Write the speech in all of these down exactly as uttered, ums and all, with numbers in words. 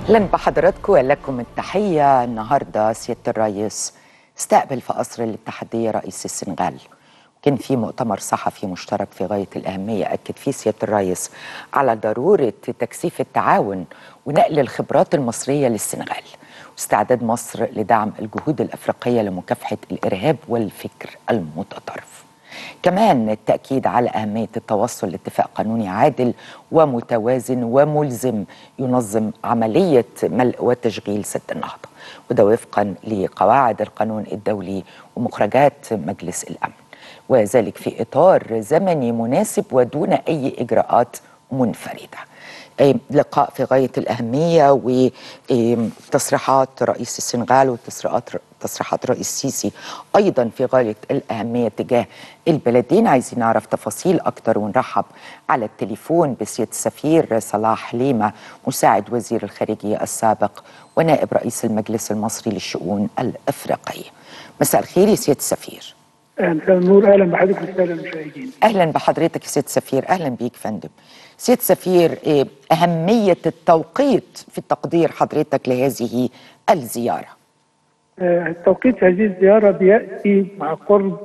اهلا بحضراتكم ولكم التحيه. النهارده سياده الرئيس استقبل في قصر الاتحاديه رئيس السنغال، كان في مؤتمر صحفي مشترك في غايه الاهميه اكد فيه سياده الرئيس على ضروره تكثيف التعاون ونقل الخبرات المصريه للسنغال واستعداد مصر لدعم الجهود الافريقيه لمكافحه الارهاب والفكر المتطرف. كمان التأكيد على أهمية التوصل لاتفاق قانوني عادل ومتوازن وملزم ينظم عملية ملء وتشغيل سد النهضة، وده وفقا لقواعد القانون الدولي ومخرجات مجلس الأمن، وذلك في إطار زمني مناسب ودون أي إجراءات منفردة. لقاء في غاية الأهمية وتصريحات رئيس السنغال وتصريحات تصريحات رئيس السيسي أيضا في غاية الأهمية تجاه البلدين. عايزين نعرف تفاصيل أكتر ونرحب على التليفون بسيادة السفير صلاح ليمة مساعد وزير الخارجية السابق ونائب رئيس المجلس المصري للشؤون الأفريقية. مساء الخير يا سيادة السفير. مساء النور، اهلا بحضرتك والساده المشاهدين. اهلا بحضرتك يا سيادة السفير. اهلا بيك فندم. سيادة السفير، اهمية التوقيت في تقدير حضرتك لهذه الزيارة. توقيت هذه الزيارة بيأتي مع قرب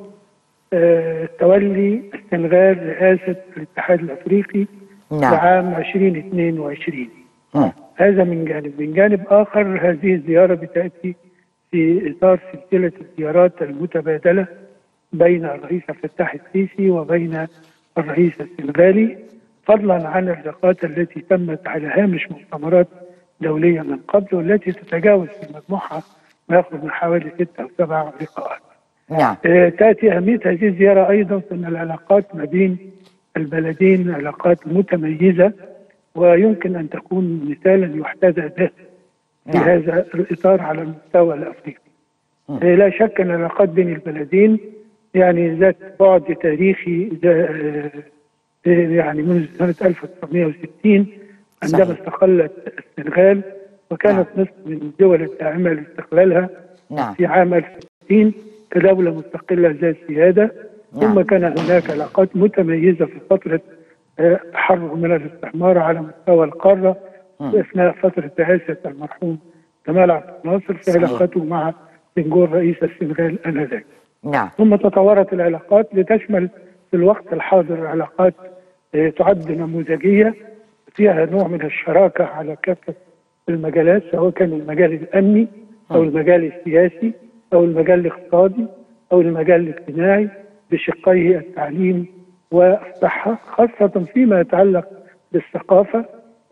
تولي السنغال رئاسة الاتحاد الأفريقي نعم. لعام ألفين واثنين وعشرين. م. هذا من جانب. من جانب آخر هذه الزيارة بتأتي في إطار سلسلة الزيارات المتبادلة بين الرئيس عبد الفتاح السيسي وبين الرئيس السنغالي، فضلا عن اللقاءات التي تمت على هامش مؤتمرات دولية من قبل والتي تتجاوز في مجموعها ما يقرب من حوالي ستة أو سبع لقاءات. نعم. آه تأتي أهمية هذه الزيارة أيضا في أن العلاقات ما بين البلدين علاقات متميزة ويمكن أن تكون مثالا يحتذى به في نعم. هذا الإطار على المستوى الأفريقي. آه لا شك أن العلاقات بين البلدين يعني ذات بعد تاريخي آه يعني منذ سنة ألف وتسعمائة وستين عندما صحيح. استقلت السنغال، وكانت نعم. مصر من الدول الداعمة لاستقلالها نعم. في عام ألف وتسعمائة وستين كدولة مستقلة ذات سيادة. نعم. ثم كان هناك علاقات متميزة في فترة تحرر من الاستعمار على مستوى القارة أثناء فترة رئاسة المرحوم جمال عبد الناصر في علاقته مع سنغور رئيس السنغال آنذاك. نعم. ثم تطورت العلاقات لتشمل في الوقت الحاضر علاقات تعد نموذجية فيها نوع من الشراكة على كافة المجالات، سواء كان المجال الأمني أو المجال السياسي أو المجال الاقتصادي أو المجال الاجتماعي بشقيه التعليم والصحة، خاصة فيما يتعلق بالثقافة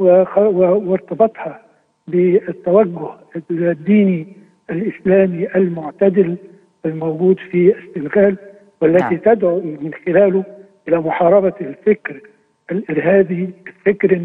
وارتباطها بالتوجه الديني الإسلامي المعتدل الموجود في السنغال، والتي نعم. تدعو من خلاله إلى محاربة الفكر الإرهابي بفكر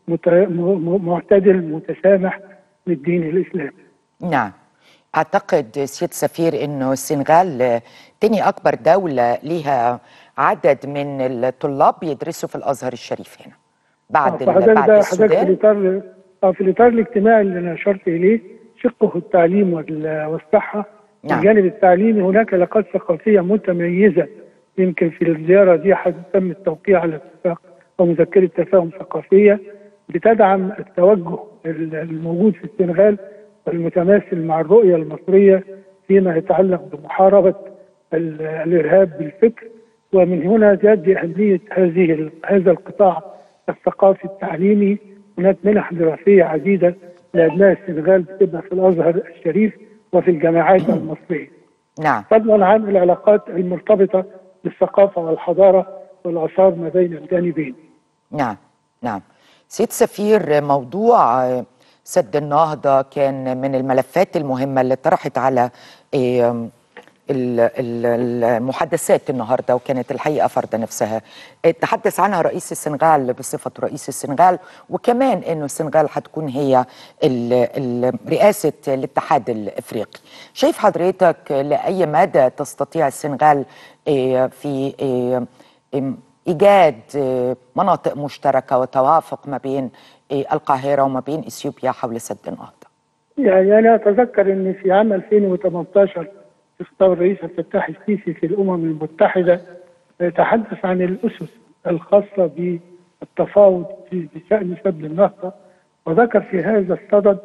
معتدل متسامح للدين الإسلامي. نعم. أعتقد سيادة السفير أنه السنغال تاني أكبر دولة لها عدد من الطلاب بيدرسوا في الأزهر الشريف هنا بعد آه بعد السودان. في الإطار في الإطار الاجتماعي اللي أنا أشرت إليه شقه التعليم والصحة. نعم. الجانب التعليمي هناك علاقات ثقافية متميزة، يمكن في الزيارة دي تم التوقيع على اتفاق أو مذكرة تفاهم ثقافية بتدعم التوجه الموجود في السنغال والمتماثل مع الرؤية المصرية فيما يتعلق بمحاربة الإرهاب بالفكر. ومن هنا تؤدي أهمية هذه هذا القطاع الثقافي التعليمي. هناك منح دراسية عديدة لأبناء السنغال بتبقى في الأزهر الشريف وفي الجامعات المصرية. نعم. فضلا عن العلاقات المرتبطة بالثقافة والحضارة والآثار ما بين الجانبين. نعم. نعم. سيد سفير، موضوع سد النهضة كان من الملفات المهمة اللي طرحت على المحادثات النهارده، وكانت الحقيقه فرض نفسها. تحدث عنها رئيس السنغال بصفه رئيس السنغال، وكمان انه السنغال هتكون هي رئاسه الاتحاد الافريقي. شايف حضرتك لاي مدى تستطيع السنغال في ايجاد مناطق مشتركه وتوافق ما بين القاهره وما بين اثيوبيا حول سد النهضه؟ يعني انا اتذكر ان في عام ألفين وثمانية عشر خطاب الرئيس عبد الفتاح السيسي في الامم المتحده تحدث عن الاسس الخاصه بالتفاوض في بشان سد النهضه، وذكر في هذا الصدد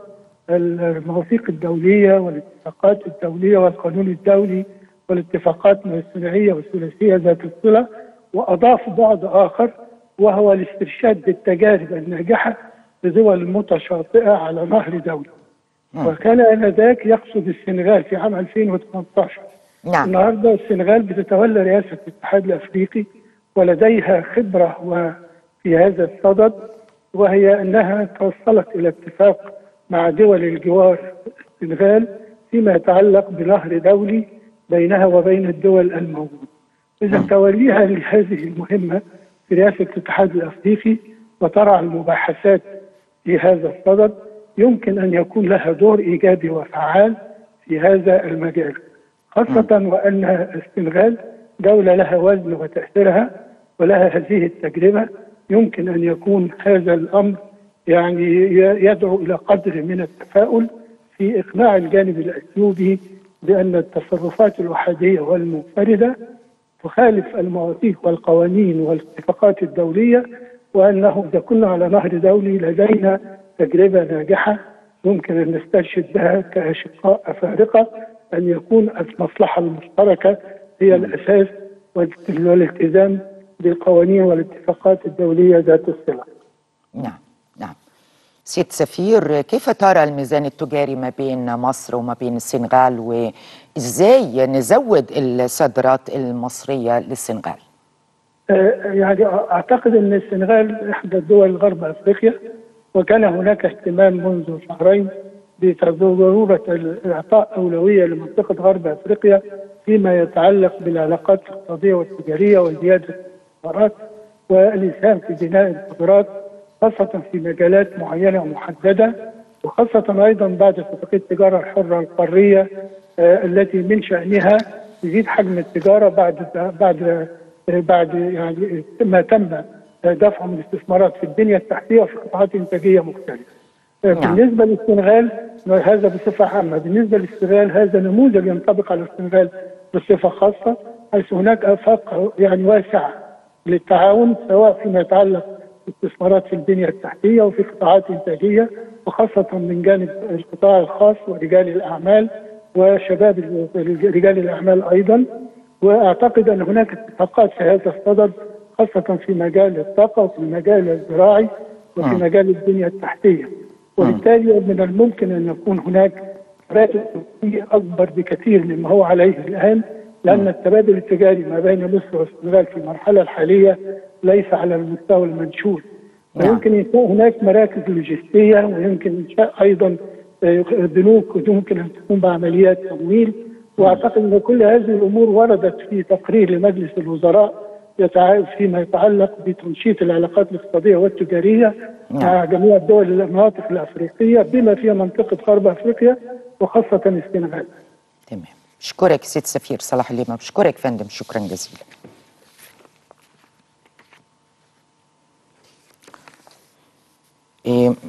المواثيق الدولية والاتفاقات الدولية والقانون الدولي والاتفاقات الثنائية والثلاثية ذات الصلة، وأضاف بعد آخر وهو الاسترشاد بالتجارب الناجحة لدول متشاطئة على نهر دولي. وكان آنذاك يقصد السنغال في عام ألفين وثمانية عشر. نعم. النهارده السنغال بتتولى رئاسة الاتحاد الأفريقي ولديها خبرة وفي هذا الصدد، وهي أنها توصلت إلى اتفاق مع دول الجوار السنغال فيما يتعلق بنهر دولي بينها وبين الدول الموجودة. إذا توليها لهذه المهمة في رئاسة الاتحاد الأفريقي وترعى المباحثات في هذا الصدد، يمكن أن يكون لها دور إيجابي وفعال في هذا المجال، خاصة وأن السنغال دولة لها وزن وتأثيرها ولها هذه التجربة. يمكن أن يكون هذا الأمر يعني يدعو إلى قدر من التفاؤل في إقناع الجانب الأثيوبي بأن التصرفات الأحادية والمنفردة تخالف المواثيق والقوانين والاتفاقات الدولية، وأنه إذا كنا على نهر دولي لدينا تجربة ناجحة يمكن أن نسترشد بها كأشقاء أفارقة، أن يكون المصلحة المشتركة هي الأساس والالتزام بالقوانين والاتفاقات الدولية ذات الصلة. نعم نعم. سيد سفير، كيف ترى الميزان التجاري ما بين مصر وما بين السنغال، وإزاي نزود الصادرات المصرية للسنغال؟ آه يعني أعتقد أن السنغال إحدى دول غرب أفريقيا، وكان هناك اهتمام منذ شهرين بضرورة إعطاء أولوية لمنطقة غرب أفريقيا فيما يتعلق بالعلاقات الاقتصادية والتجارية وزيادة الاستثمارات والإسهام في بناء القدرات، خاصة في مجالات معينة ومحددة، وخاصة أيضا بعد اتفاقية التجارة الحرة القارية آه التي من شأنها تزيد حجم التجارة بعد بعد بعد يعني ما تم دفع من الاستثمارات في البنية التحتية وفي قطاعات إنتاجية مختلفة. آه نعم. بالنسبة للسنغال هذا بصفة عامة، بالنسبة للسنغال هذا نموذج ينطبق على السنغال بصفة خاصة، حيث هناك آفاق يعني واسعة للتعاون سواء فيما يتعلق بالاستثمارات في البنية التحتية وفي قطاعات إنتاجية، وخاصة من جانب القطاع الخاص ورجال الأعمال وشباب رجال الأعمال أيضا. وأعتقد أن هناك اتفاقات في هذا الصدد، خاصة في مجال الطاقة وفي المجال الزراعي وفي مجال البنية التحتية، وبالتالي من الممكن أن يكون هناك تبادل أكبر بكثير مما هو عليه الآن، لأن التبادل التجاري ما بين مصر والسنغال في المرحلة الحالية ليس على المستوى المنشود. ويمكن إنشاء هناك مراكز لوجستية، ويمكن إنشاء أيضا بنوك يمكن أن تقوم بعمليات تمويل. وأعتقد أن كل هذه الأمور وردت في تقرير لمجلس الوزراء فيما يتعلق بتنشيط العلاقات الاقتصادية والتجارية مع جميع الدول المناطق الأفريقية بما فيها منطقة غرب أفريقيا وخاصة السنغال. تمام. بشكرك سيد سفير صلاح الليمة، بشكرك فندم، شكرا جزيلا. إيه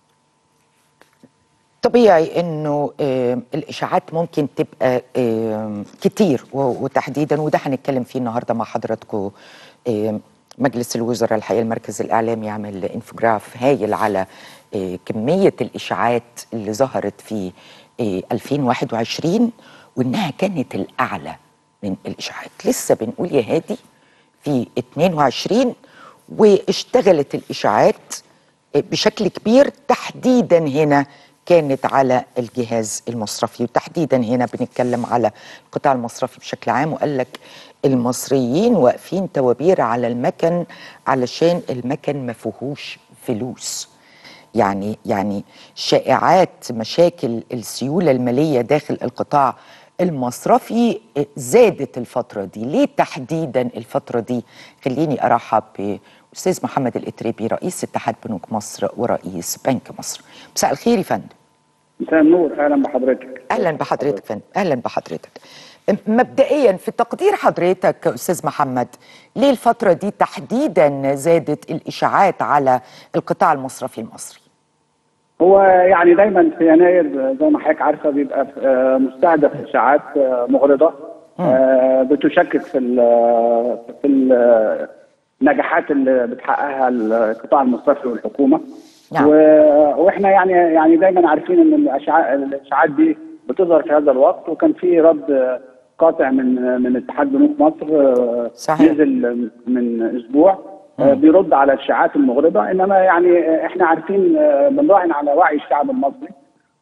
طبيعي انه إيه الاشاعات ممكن تبقى إيه كتير، وتحديدا وده هنتكلم فيه النهارده مع حضراتكم. إيه مجلس الوزراء الحقيقه المركز الاعلامي عمل انفوجراف هايل على إيه كميه الاشاعات اللي ظهرت في إيه ألفين وواحد وعشرين، وانها كانت الاعلى من الاشاعات. لسه بنقول يا هادي في اتنين وعشرين واشتغلت الاشاعات بشكل كبير، تحديدا هنا كانت على الجهاز المصرفي، وتحديدا هنا بنتكلم على القطاع المصرفي بشكل عام. وقال لك المصريين واقفين توابير على المكن علشان المكن ما فيهوش فلوس. يعني يعني شائعات مشاكل السيولة المالية داخل القطاع المصرفي زادت الفترة دي. ليه تحديدا الفترة دي؟ خليني أرحب بأستاذ محمد الإتريبي رئيس اتحاد بنوك مصر ورئيس بنك مصر. مساء الخير يا فندم. مساء النور، أهلا بحضرتك. أهلا بحضرتك فندم، أهلا بحضرتك. مبدئيا في تقدير حضرتك أستاذ محمد، ليه الفترة دي تحديدا زادت الإشاعات على القطاع المصرفي المصري؟ هو يعني دايما في يناير زي ما حضرتك عارفه بيبقى مستهدف اشاعات مغرضه بتشكك في ال في النجاحات اللي بتحققها القطاع المصرفي والحكومه. نعم. واحنا يعني يعني دايما عارفين ان الاشعاع الاشاعات دي بتظهر في هذا الوقت، وكان في رد قاطع من من اتحاد بنوك مصر صحيح. نزل من اسبوع بيرد على الاشاعات المغرضه، انما يعني احنا عارفين بنراهن على وعي الشعب المصري،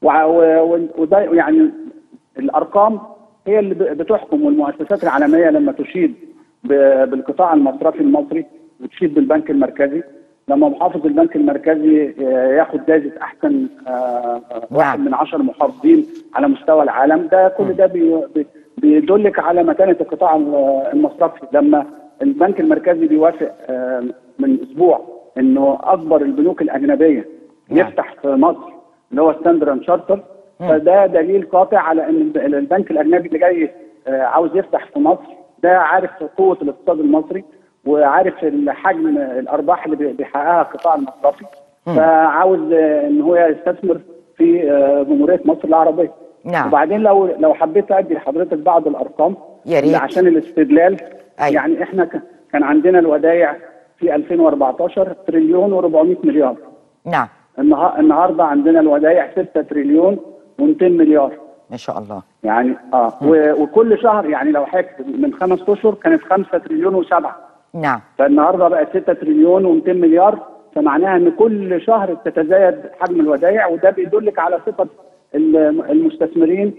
وده يعني الارقام هي اللي بتحكم، والمؤسسات العالميه لما تشيد بالقطاع المصرفي المصري وتشيد بالبنك المركزي، لما محافظ البنك المركزي ياخد جائزه احسن واحد من عشر محافظين على مستوى العالم، ده كل ده بيدلك على مكانه القطاع المصرفي. لما البنك المركزي بيوافق من اسبوع انه اكبر البنوك الاجنبيه يفتح في مصر اللي هو ستاندرد اند شارتر، فده دليل قاطع على ان البنك الاجنبي اللي جاي عاوز يفتح في مصر ده عارف قوه الاقتصاد المصري، وعارف حجم الارباح اللي بيحققها القطاع المصرفي، فعاوز ان هو يستثمر في جمهوريه مصر العربيه. نعم. وبعدين لو لو حبيت ادي لحضرتك بعض الارقام يا ريت عشان الاستدلال. أيوة. يعني احنا كان عندنا الودائع في ألفين وأربعتاشر تريليون وأربعمائة مليار. نعم. النهارده عندنا الودائع ستة تريليون ومئتين مليار. ما شاء الله. يعني اه وكل شهر يعني لو حكت من خمس اشهر كانت خمسة تريليون وسبعة. نعم. فالنهارده بقت ستة تريليون ومئتين مليار، فمعناها ان كل شهر بتتزايد حجم الودائع، وده بيدلك على ثقه المستثمرين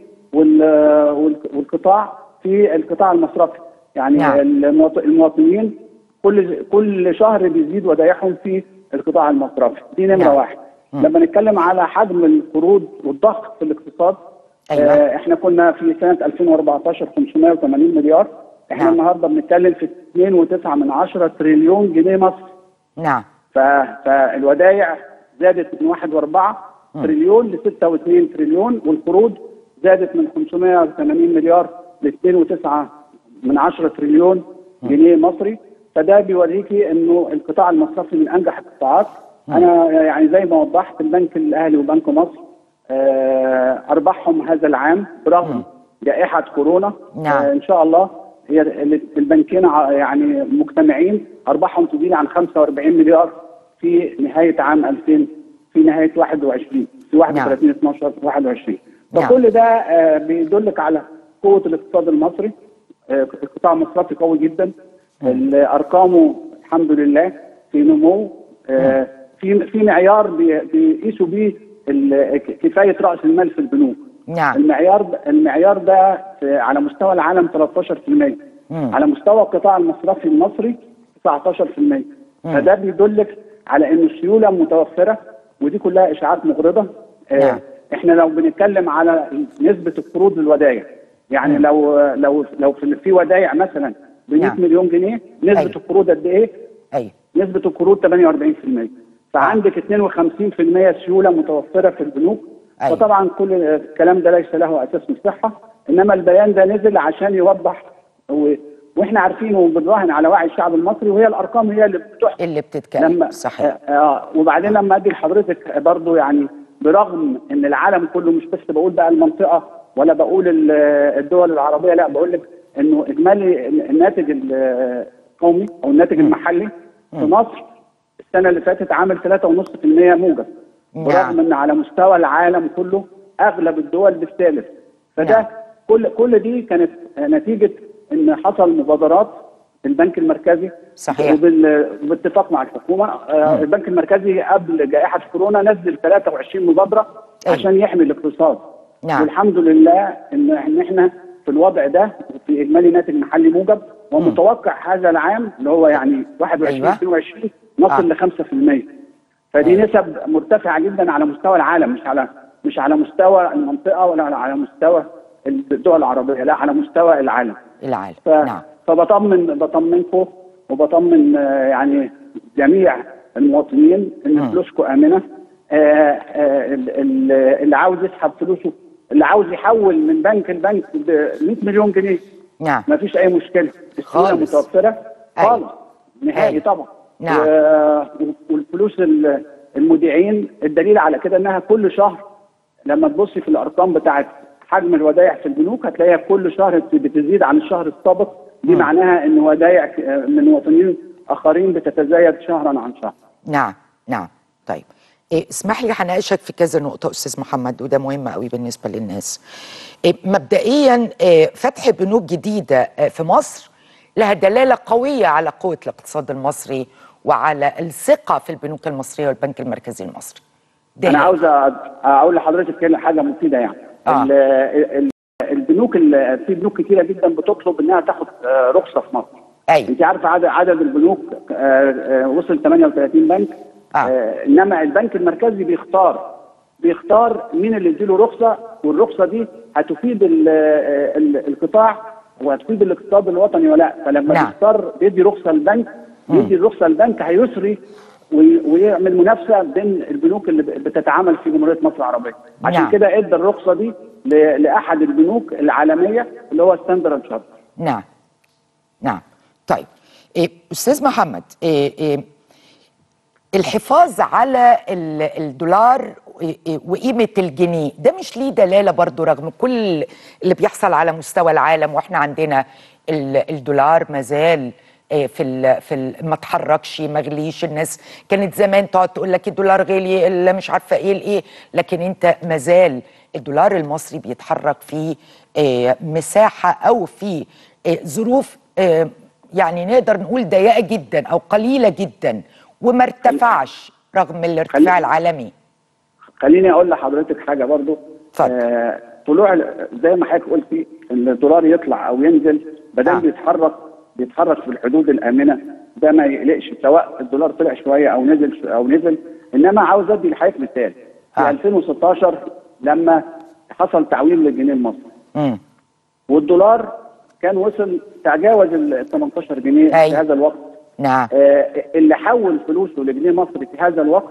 والقطاع في القطاع المصرفي. يعني نعم. المواطنين كل كل شهر بيزيد ودائعهم في القطاع المصرفي، دي نمره نعم. واحد. م. لما نتكلم على حجم القروض والضخ في الاقتصاد، أيوة. آه احنا كنا في سنه ألفين وأربعتاشر خمسمائة وثمانين مليار، احنا نعم. النهارده بنتكلم في اثنين وتسعة من عشرة تريليون جنيه مصري. نعم. فالودائع زادت من واحد فاصلة أربعة تريليون ل ستة فاصلة اثنين تريليون، والقروض زادت من خمسمائة وثمانين مليار ل اثنين وتسعة من عشرة تريليون جنيه مصري. فده بيوريكي انه القطاع المصرفي من انجح القطاعات. انا يعني زي ما وضحت البنك الاهلي وبنك مصر ارباحهم هذا العام برغم جائحه كورونا نعم. ان شاء الله هي البنكين يعني مجتمعين ارباحهم تزيد عن خمسة وأربعين مليار في نهايه عام ألفين في نهايه واحد وعشرين في واحد وثلاثين اثناشر واحد وعشرين. فكل ده بيدلك على قوه الاقتصاد المصري. القطاع المصرفي قوي جدا، ارقامه الحمد لله في نمو. في في معيار بيقيسوا بيه كفايه راس المال في البنوك. نعم. المعيار المعيار ده على مستوى العالم ثلاثة عشر بالمئة، على مستوى القطاع المصرفي المصري تسعة عشر بالمئة. فده بيدلك على ان السيوله متوفره، ودي كلها اشاعات مغرضه. نعم. احنا لو بنتكلم على نسبه القروض للودائع، يعني مم. لو لو لو في ودائع مثلا ب مئة نعم. مليون جنيه، نسبه أيوه. القروض قد ايه؟ ايوه نسبه القروض ثمانية وأربعين بالمئة. فعندك اثنين وخمسين بالمئة سيوله متوفره في البنوك. أيوه. فطبعا كل الكلام ده ليس له اساس من الصحه، انما البيان ده نزل عشان يوضح، و... واحنا عارفين وبنراهن على وعي الشعب المصري، وهي الارقام هي اللي بتحكم اللي بتتكلم. لما صحيح. آه وبعدين آه. لما ادي لحضرتك برضو، يعني برغم ان العالم كله، مش بس بقول بقى المنطقه ولا بقول الدول العربيه، لا بقول لك انه اجمالي الناتج القومي او الناتج المحلي في مصر السنه اللي فاتت عامل ثلاثة فاصلة خمسة بالمئة موجب، برغم ان على مستوى العالم كله اغلب الدول بالثالث. فده نعم. كل كل دي كانت نتيجه ان حصل مبادرات البنك المركزي صحيح وبالاتفاق مع الحكومه. آه البنك المركزي قبل جائحه كورونا نزل ثلاثة وعشرين مبادره أي. عشان يحمي الاقتصاد. نعم. والحمد لله ان ان احنا في الوضع ده في اجمالي ناتج محلي موجب، ومتوقع هذا العام اللي هو يعني واحد وعشرين أيوة. اثنين وعشرين نصل آه. ل خمسة بالمئة. فدي أيوة. نسب مرتفعه جدا على مستوى العالم، مش على مش على مستوى المنطقه ولا على مستوى الدول العربيه، لا على مستوى العالم. العالم ف... نعم. فبطمن بطمنكم وبطمن يعني جميع المواطنين ان فلوسكم امنه. آآ آآ اللي عاوز يسحب فلوسه، اللي عاوز يحول من بنك لبنك ب مئة مليون جنيه، نعم ما فيش اي مشكله، السيوله متوفره خالص نهائي. أيوة. طبعا نعم. والفلوس المودعين الدليل على كده انها كل شهر لما تبصي في الارقام بتاعت حجم الودائع في البنوك هتلاقيها كل شهر بتزيد عن الشهر السابق. دي م. معناها ان ودائع من مواطنين اخرين بتتزايد شهرا عن شهر. نعم نعم. طيب إيه اسمح لي هناقشك في كذا نقطة أستاذ محمد، وده مهم قوي بالنسبة للناس. إيه مبدئيا إيه فتح بنوك جديدة إيه في مصر لها دلالة قوية على قوة الاقتصاد المصري وعلى الثقة في البنوك المصرية والبنك المركزي المصري. أنا عاوز أقول لحضرتك حاجة مفيدة يعني. آه. ال ال البنوك في بنوك كتيرة جدا بتطلب إنها تاخد رخصة في مصر. أيوة. أنت عارفة عدد عدد البنوك وصل ثمانية وثلاثين بنك. آه. آه انما البنك المركزي بيختار بيختار مين اللي يديله رخصه، والرخصه دي هتفيد ال ال القطاع وهتفيد الاقتصاد الوطني ولا لا. فلما نعم. بيختار بيدي رخصه البنك بيدي الرخصه البنك هيسري ويعمل منافسه بين البنوك اللي بتتعامل في جمهوريه مصر العربيه. عشان نعم. كده ادى الرخصه دي لاحد البنوك العالميه اللي هو ستاندرد شارتر. نعم نعم. طيب إيه استاذ محمد، إيه إيه الحفاظ على الدولار وقيمة الجنيه ده مش ليه دلالة برضو رغم كل اللي بيحصل على مستوى العالم، واحنا عندنا الدولار مازال في ال في ال ما اتحركش ما غليش. الناس كانت زمان تقعد تقول لك الدولار غالي اللي مش عارفه ايه الايه، لكن انت مازال الدولار المصري بيتحرك في مساحه او في ظروف يعني نقدر نقول ضيقه جدا او قليله جدا وما ارتفعش رغم الارتفاع العالمي. خليني اقول لحضرتك حاجه برضو. آه طلوع زي ما حضرتك قلتي ان الدولار يطلع او ينزل بدل آه. بيتحرك بيتحرك في الحدود الامنه، ده ما يقلقش سواء الدولار طلع شويه او نزل او نزل. انما عاوز ادي لحضرتك مثال في آه. ألفين وستاشر لما حصل تعويم للجنيه المصري م. والدولار كان وصل تجاوز ال تمنتاشر جنيه أي. في هذا الوقت. نعم. آه اللي حول فلوسه لجنيه مصري في هذا الوقت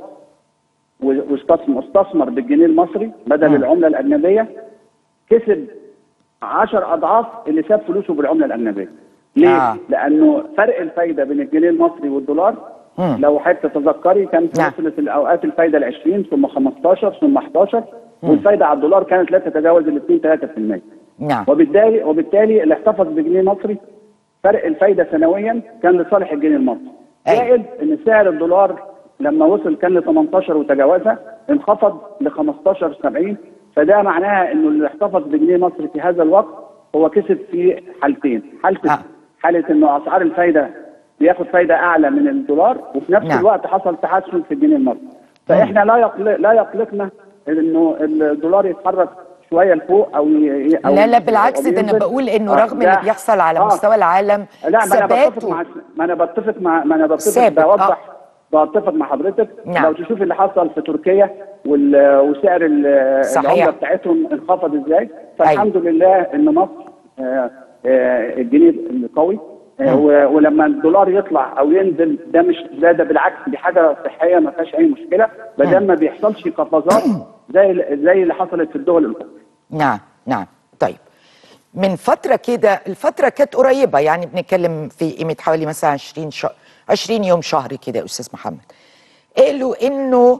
واستثمر استثمر بالجنيه المصري بدل م. العمله الاجنبيه كسب عشر اضعاف اللي ساب فلوسه بالعمله الاجنبيه. ليه؟ آه. لانه فرق الفايده بين الجنيه المصري والدولار م. لو حضرتك تتذكري كانت نعم. وصلت الاوقات الفايده ل عشرين ثم خمستاشر ثم احداشر م. والفايده على الدولار كانت لا تتجاوز ال اتنين تلاتة في المية. نعم. وبالتالي وبالتالي اللي احتفظ بجنيه مصري فرق الفايده سنويا كان لصالح الجنيه المصري. زائد ان سعر الدولار لما وصل كان ل تمنتاشر وتجاوزها انخفض ل خمستاشر سبعين، فده معناها انه اللي احتفظ بجنيه مصري في هذا الوقت هو كسب في حالتين، حاله آه. حاله انه اسعار الفايده بياخد فايده اعلى من الدولار وفي نفس نعم. الوقت حصل تحسن في الجنيه المصري. فاحنا لا يقلق لا يقلقنا انه الدولار يتحرك شويه لفوق او ي... أو لا لا بالعكس، ده انا بقول انه آه رغم اللي بيحصل على آه مستوى العالم لا ما انا بتفق مع ما انا بتفق مع ما انا بتفق بوضح آه. بتفق مع حضرتك. نعم. لو تشوف اللي حصل في تركيا وال... وسعر العمله بتاعتهم انخفض ازاي، فالحمد أيوة. لله ان مصر آه آه الجنيه القوي آه ولما الدولار يطلع او ينزل ده مش ده, ده بالعكس دي حاجه صحيه ما فيهاش اي مشكله بدل ما بيحصلش قفزات زي زي اللي حصلت في الدول الاخرى. نعم نعم. طيب من فتره كده، الفتره كانت قريبه يعني بنتكلم في قيمه حوالي مثلا عشرين شهر عشرين يوم شهر كده يا استاذ محمد، قالوا انه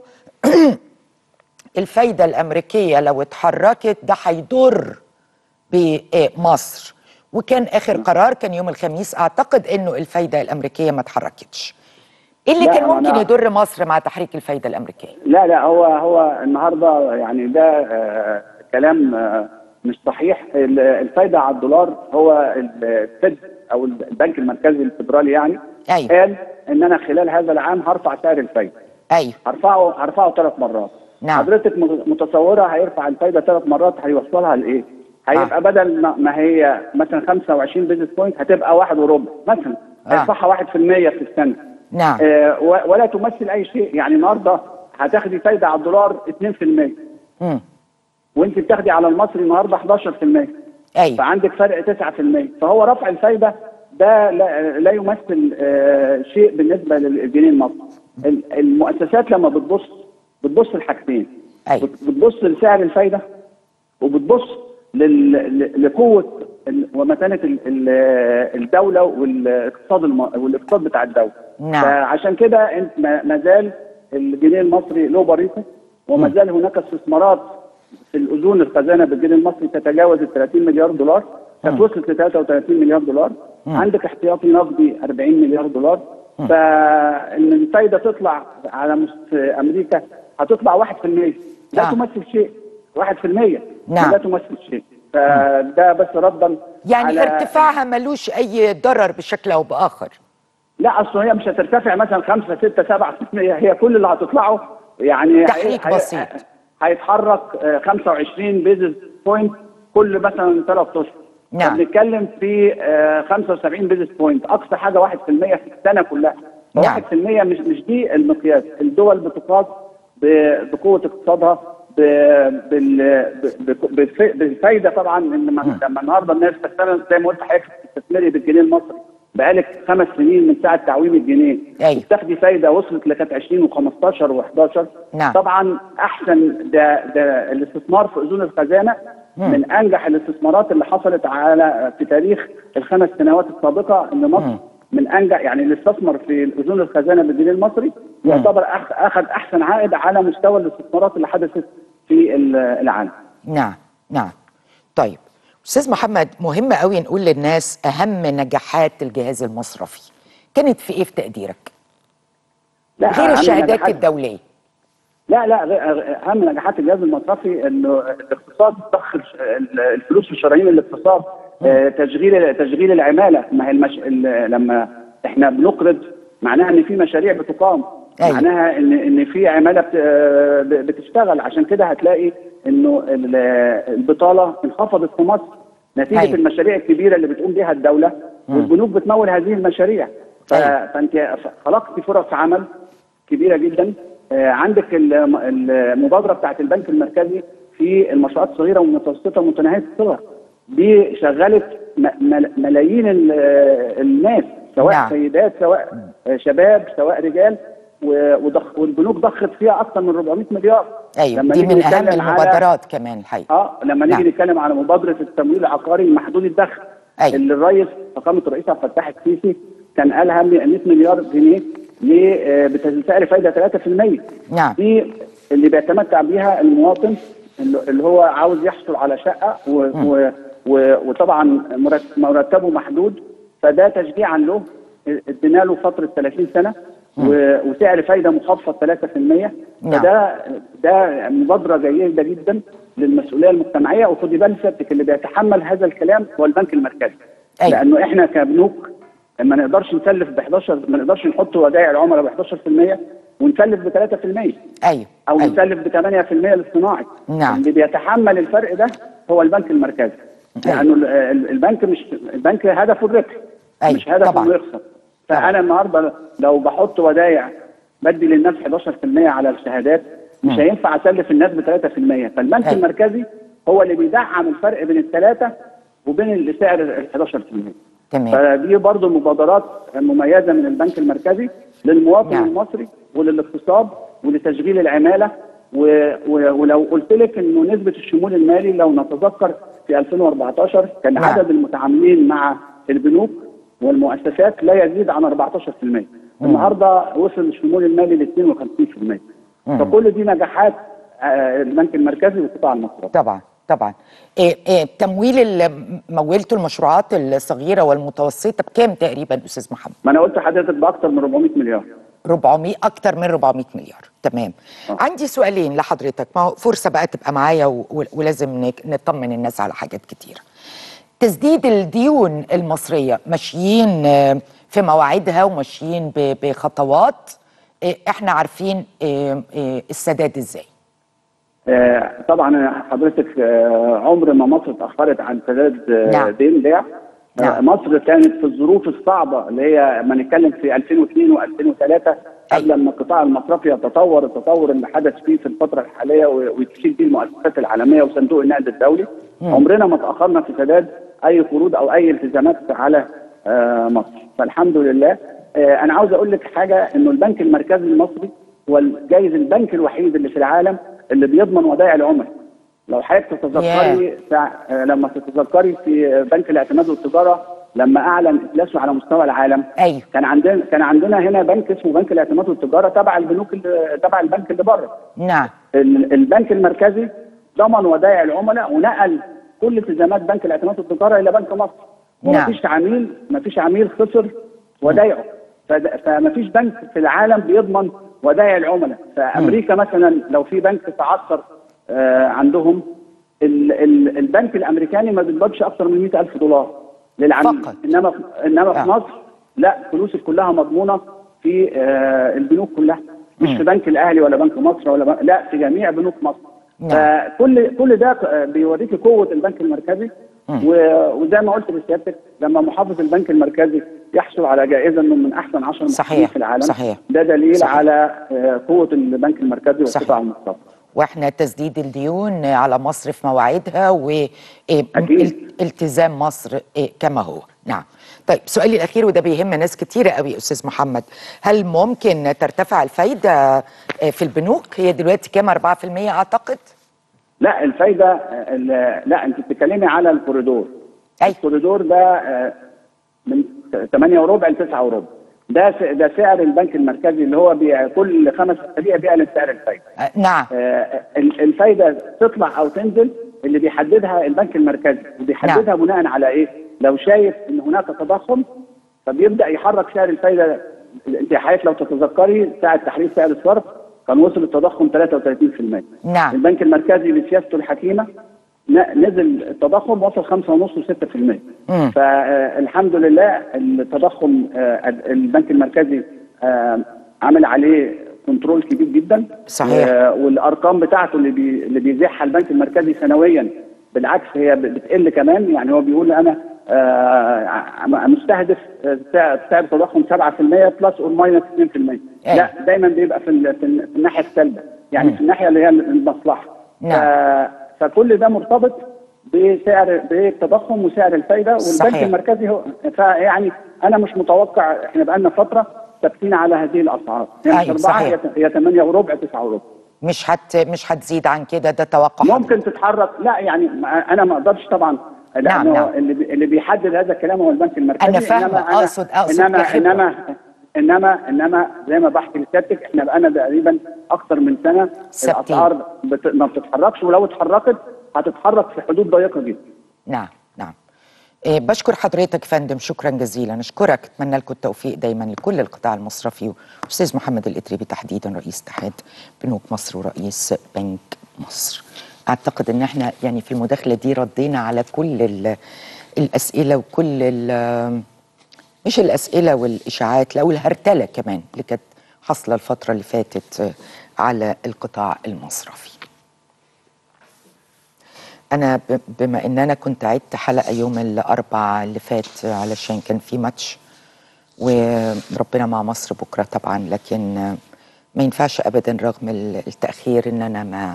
الفايده الامريكيه لو اتحركت ده هيضر بمصر، وكان اخر قرار كان يوم الخميس اعتقد انه الفايده الامريكيه ما اتحركتش. ايه اللي كان ممكن يضر مصر مع تحريك الفايده الامريكيه؟ لا لا هو هو النهارده يعني ده آه كلام آه مش صحيح. الفايده على الدولار هو الفد او البنك المركزي الفدرالي يعني أيوة. قال ان انا خلال هذا العام هرفع سعر الفايده. ايوه هرفعه هرفعه ثلاث مرات. نعم. حضرتك متصوره هيرفع الفايده ثلاث مرات هيوصلها لايه؟ هيبقى آه. بدل ما هي مثلا خمسة وعشرين بيزنس بوينت هتبقى واحد وربع مثلا، هيرفعها واحد في المية في السنه. نعم. آه ولا تمثل اي شيء، يعني النهارده هتاخدي فايده على الدولار اتنين في المية امم وانت بتاخدي على المصري النهارده حداشر في المية. ايوه. فعندك فرق تسعة في المية، فهو رفع الفايده ده لا, لا يمثل آه شيء بالنسبه للجنيه المصري. المؤسسات لما بتبص بتبص لحاجتين. أيوة. بتبص لسعر الفايده وبتبص لقوه ومتانه الدوله والاقتصاد الم... والاقتصاد بتاع الدوله. نعم. فعشان كده انت ما زال الجنيه المصري له بريقه وما زال هناك استثمارات في الاذون الخزانه بالجنيه المصري تتجاوز ال ثلاثين مليار دولار، كانت وصلت ل ثلاثة وثلاثين مليار دولار. مم. عندك احتياطي نقدي أربعين مليار دولار، فان الفايده تطلع على مست... امريكا هتطلع واحد في المية، لا آه. تمثل شيء. واحد في المية نعم. لا تمثل شيء. فده بس ردا يعني على ارتفاعها ملوش اي ضرر بشكل او باخر. لا، اصل هي مش هترتفع مثلا خمسة ستة سبعة في المية، هي كل اللي هتطلعه يعني تحريك هي... بسيط. هيتحرك خمسة وعشرين بيزنس بوينت كل مثلا ثلاث اشهر. نعم. بنتكلم في خمسة وسبعين بيزنس بوينت، اقصى حاجه واحد في المية في السنه كلها. نعم. واحد في المية مش مش دي المقياس. الدول بتقاس بقوه اقتصادها بالفايده طبعا. لما لما النهارده الناس تستثمر زي ما قلت حضرتك تستثمري بالجنيه المصري بقالك خمس سنين من ساعه تعويم الجنيه، أيوة. بتاخدي فايده وصلت لكانت عشرين وخمستاشر وحداشر. نعم. طبعا احسن ده ده الاستثمار في اذون الخزانه مم. من انجح الاستثمارات اللي حصلت على في تاريخ الخمس سنوات السابقه. ان مصر مم. من انجح، يعني اللي استثمر في اذون الخزانه بالجنيه المصري يعتبر اخذ احسن عائد على مستوى الاستثمارات اللي حدثت في العالم. نعم نعم. طيب استاذ محمد، مهم قوي نقول للناس اهم نجاحات الجهاز المصرفي كانت في ايه في تقديرك؟ لا غير الشهادات الدوليه. لا لا اهم نجاحات الجهاز المصرفي انه الاقتصاد ضخ الفلوس في شرايين الاقتصاد. آه تشغيل تشغيل العماله. ما هي المش... لما احنا بنقرض معناها ان في مشاريع بتقام. أيوة. معناها ان ان في عماله بتشتغل. عشان كده هتلاقي انه البطاله انخفضت في مصر نتيجه أيوة. المشاريع الكبيره اللي بتقوم بها الدوله، والبنوك بتمول هذه المشاريع. ف... أيوة. فانت خلقتي فرص عمل كبيره جدا. آه عندك المبادره بتاعت البنك المركزي في المشروعات الصغيره والمتوسطه ومتناهيه الصغر، دي شغلت ملايين الناس، سواء نعم. سيدات سواء شباب سواء رجال، وضخ والبنوك ضخت فيها اكثر من أربعمائة مليار. ايوه دي من اهم المبادرات كمان الحقيقه. اه لما نيجي نعم. نتكلم على مبادره التمويل العقاري المحدود الدخل. أيوة. اللي الرئيس فخامه الرئيس عبد الفتاح السيسي كان قالها مئة مليار جنيه بسعر فايده ثلاثة في المية. نعم. دي اللي بيتمتع بيها المواطن اللي هو عاوز يحصل على شقه و و و وطبعا مرتبه محدود، فده تشجيعا له ادينا له فتره ثلاثين سنه وسعر فايده مخفض ثلاثة في المية. فده ده مبادره جيده جدا للمسؤوليه المجتمعيه. وخدي بالك سيادتك اللي بيتحمل هذا الكلام هو البنك المركزي. أيوة. لانه احنا كبنوك ما نقدرش نسلف ب حداشر، ما نقدرش نحط ودائع العملاء ب حداشر في المية ونسلف ب ثلاثة في المية. ايوه او أيوة. نسلف ب ثمانية في المية للصناعي. نعم. اللي بيتحمل الفرق ده هو البنك المركزي. أيوة. لانه البنك مش البنك هدفه الربح. أيوة. مش هدفه انه يخسر. فانا النهارده لو بحط ودائع بدي للناس حداشر في المية على الشهادات مش م. هينفع اسلف الناس ب ثلاثة في المية. فالبنك أيوة. المركزي هو اللي بيدعم الفرق بين الثلاثه وبين سعر ال حداشر في المية. تمام. فدي برضه مبادرات مميزه من البنك المركزي للمواطن نعم. المصري وللاقتصاد ولتشغيل العماله. و... و... ولو قلت لك انه نسبه الشمول المالي لو نتذكر في ألفين وأربعتاشر كان نعم. عدد المتعاملين مع البنوك والمؤسسات لا يزيد عن أربعتاشر في المية. النهارده وصل الشمول المالي ل اثنين وخمسين في المية. فكل دي نجاحات البنك المركزي والقطاع المصرفي. طبعا طبعا. إيه إيه تمويل اللي مولته المشروعات الصغيره والمتوسطه بكام تقريبا استاذ محمد؟ ما انا قلت لحضرتك باكثر من أربعمائة مليار. أربعمائة اكتر من أربعمائة مليار. تمام. أوه. عندي سؤالين لحضرتك، ما هو فرصه بقى تبقى معايا ولازم نطمن الناس على حاجات كتيره. تسديد الديون المصريه ماشيين في مواعيدها وماشيين بخطوات، احنا عارفين السداد ازاي؟ آه طبعا حضرتك آه عمر ما مصر اتاخرت عن سداد آه نعم. دين بيع. نعم. آه مصر كانت في الظروف الصعبه اللي هي ما نتكلم في ألفين واثنين وألفين وثلاثة قبل ما القطاع المصرفي يتطور التطور اللي حدث فيه في الفتره الحاليه وتشيل فيه المؤسسات العالميه وصندوق النقد الدولي. مم. عمرنا ما تاخرنا في سداد اي قروض او اي التزامات على آه مصر. فالحمد لله. آه انا عاوز اقول لك حاجه، انه البنك المركزي المصري هو جايز البنك الوحيد اللي في العالم اللي بيضمن ودائع العملاء. لو حضرتك تتذكري yeah. لما تتذكري في بنك الاعتماد والتجاره لما اعلن افلاسه على مستوى العالم أيوه. كان عندنا كان عندنا هنا بنك اسمه بنك الاعتماد والتجاره تبع البنوك تبع البنك اللي بره. نعم. البنك المركزي ضمن ودائع العملاء ونقل كل التزامات بنك الاعتماد والتجاره الى بنك مصر. نعم. ومفيش عميل مفيش عميل خسر ودائعه. فما فيش بنك في العالم بيضمن ودائع العملاء. فامريكا مثلا لو في بنك تعثر آه عندهم، ال ال البنك الامريكاني ما بيقبضش اكثر من مئة ألف دولار للعميل. فقط. انما انما في آه. مصر لا، فلوسك كلها مضمونه في آه البنوك كلها، مش مم. في بنك الاهلي ولا بنك مصر ولا بنك، لا، في جميع بنوك مصر. نعم. فكل كل ده بيوريك قوه البنك المركزي. و- وزي ما قلت لسيادتك، لما محافظ البنك المركزي يحصل على جائزه انه من احسن عشرة محافظين صحيح. في العالم، صحيح. ده دليل صحيح. على آه، قوه البنك المركزي صحيح. والقطاع المختص. واحنا تسديد الديون على مصر في مواعيدها أكيد. والتزام مصر كما هو. نعم. طيب سؤالي الاخير وده بيهم ناس كتيره قوي استاذ محمد، هل ممكن ترتفع الفايده في البنوك؟ هي دلوقتي كام؟ أربعة في المية اعتقد. لا، الفايده ال- لا، انت بتتكلمي على الكوريدور. أي. الكوريدور ده آه، من ثمانية وربع ل تسعة وربع. ده س- ده سعر البنك المركزي اللي هو بي كل خمس اسابيع بيعلن سعر الفايده. آه، نعم. آه، ال- الفايده تطلع او تنزل اللي بيحددها البنك المركزي، وبيحددها نعم. بناء على ايه؟ لو شايف ان هناك تضخم فبيبدا يحرك سعر الفايده. انت حضرتك لو تتذكري ساعه تحرير سعر الصرف كان وصل التضخم ثلاثة وثلاثين في المئة. نعم. البنك المركزي بسياسته الحكيمه ن- نزل التضخم وصل خمسة ونص وستة في المئة. مم. فالحمد لله التضخم آه، البنك المركزي آه، عمل عليه كنترول كبير جدا. صحيح. آه، والارقام بتاعته اللي بي اللي بيزيحها البنك المركزي سنويا بالعكس هي ب- بتقل كمان. يعني هو بيقول انا آه، مستهدف سعر سعر تضخم سبعة في المئة بلس اور ماينس اثنين في المئة. أيوة. لا، دايما بيبقى في ال- في ال- في الناحيه السلبيه، يعني مم. في الناحيه اللي هي المصلحه. نعم. ف- فكل ده مرتبط بسعر بالتضخم وسعر الفايده والبنك صحيح. المركزي هو. فيعني انا مش متوقع، احنا بقالنا فتره ثابتين على هذه الاسعار، هي مش أيوة، اربعه، صحيح. هي هي ثمانية وربع تسعة وربع. مش هت مش هتزيد عن كده، ده توقع ممكن تتحرك، لا يعني ما- انا ما اقدرش طبعا، لانه نعم. اللي بي- اللي بيحدد هذا الكلام هو البنك المركزي. أنا فاهمة، إنما أنا أقصد- أقصد انما كخبرة. انما انما انما زي ما بحكي لسيادتك، احنا بقالنا تقريبا اكثر من سنه ثابتين. الاسعار بت... ما بتتحركش، ولو اتحركت هتتحرك في حدود ضيقه جدا. نعم. نعم. إيه، بشكر حضرتك فندم، شكرا جزيلا. اشكرك، اتمنى لكم التوفيق دايما لكل القطاع المصرفي، واستاذ محمد الاتريبي تحديدا رئيس اتحاد بنوك مصر ورئيس بنك مصر. اعتقد ان احنا يعني في المداخله دي ردينا على كل ال- الاسئله وكل ال- مش الاسئله والاشاعات، لا والهرتله كمان اللي كانت حاصله الفتره اللي فاتت على القطاع المصرفي. أنا ب- بما إن أنا كنت عدت حلقة يوم الأربعاء اللي فات علشان كان في ماتش وربنا مع مصر بكرة طبعا، لكن ما ينفعش أبدا رغم ال- التأخير إن أنا ما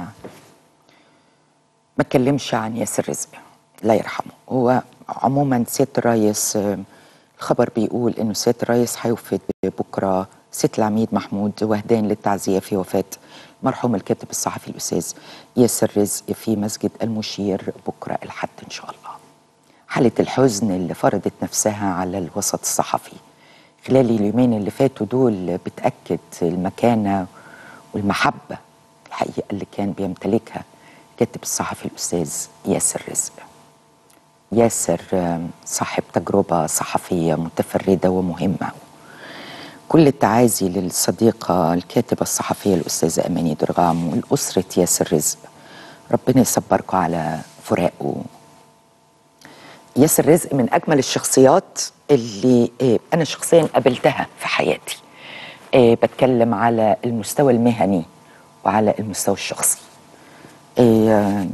ما اتكلمش عن ياسر رزق الله يرحمه. هو عموما سيادة الرئيس، آه، الخبر بيقول إنه سيادة الرئيس هيوفد بكرة سيادة العميد محمود وهدان للتعزية في وفاة مرحوم الكاتب الصحفي الأستاذ ياسر رزق في مسجد المشير بكرة الحد إن شاء الله. حالة الحزن اللي فرضت نفسها على الوسط الصحفي خلال اليومين اللي فاتوا دول بتأكد المكانة والمحبة الحقيقة اللي كان بيمتلكها الكاتب الصحفي الأستاذ ياسر رزق. ياسر آم، صاحب تجربة صحفية متفردة ومهمة. كل التعازي للصديقة الكاتبة الصحفية الأستاذة أماني درغام والأسرة ياسر رزق، ربنا يصبركم على فراقه. ياسر رزق من أجمل الشخصيات اللي آه، أنا شخصيا قابلتها في حياتي. آه، بتكلم على المستوى المهني وعلى المستوى الشخصي. آه،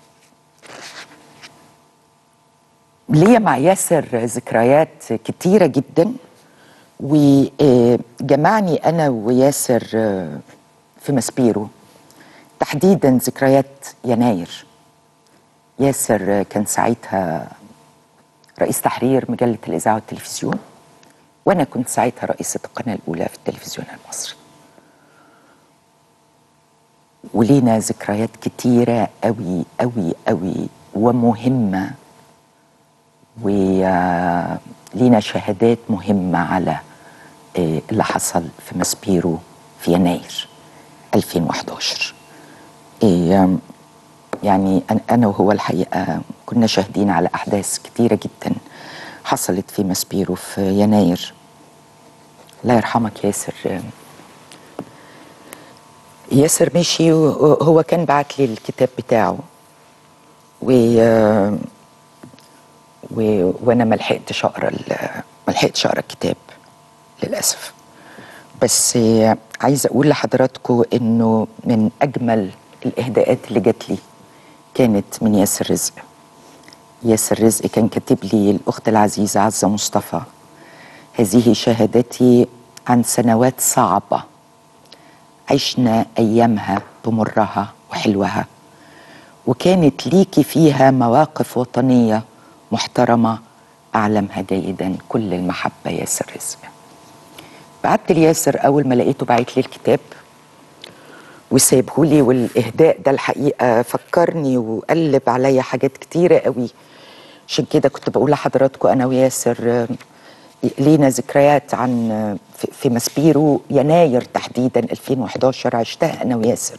ليا مع ياسر ذكريات كتيرة جدا، وجمعني أنا وياسر في ماسبيرو تحديدا ذكريات يناير. ياسر كان ساعتها رئيس تحرير مجلة الإذاعة والتلفزيون، وأنا كنت ساعتها رئيسة القناة الأولى في التلفزيون المصري، ولينا ذكريات كتيرة أوي أوي أوي ومهمة، ولينا شهادات مهمة على آه، اللي حصل في ماسبيرو في يناير ألفين وأحد عشر. آه، يعني أنا- أنا وهو الحقيقة كنا شاهدين على أحداث كتيرة جدا حصلت في ماسبيرو في يناير، الله يرحمك ياسر. ياسر مشي وهو كان بعت لي الكتاب بتاعه و... و... وانا ما لحقتش اقرا ما لحقتش اقرا الكتاب للاسف. بس عايزه اقول لحضراتكم انه من اجمل الاهداءات اللي جات لي كانت من ياسر رزق. ياسر رزق كان كاتب لي: الاخت العزيزه عزه مصطفى، هذه شهادتي عن سنوات صعبه عشنا ايامها بمرها وحلوها، وكانت ليكي فيها مواقف وطنيه محترمه اعلمها جيدا، كل المحبه ياسر رزق. بعت لي ياسر اول ما لقيته بعت لي الكتاب وسايبهولي، والاهداء ده الحقيقه فكرني وقلب عليا حاجات كتيره قوي. عشان كده كنت بقول لحضراتكم انا وياسر لينا ذكريات عن في ماسبيرو يناير تحديدا ألفين وحداشر عشتها انا وياسر،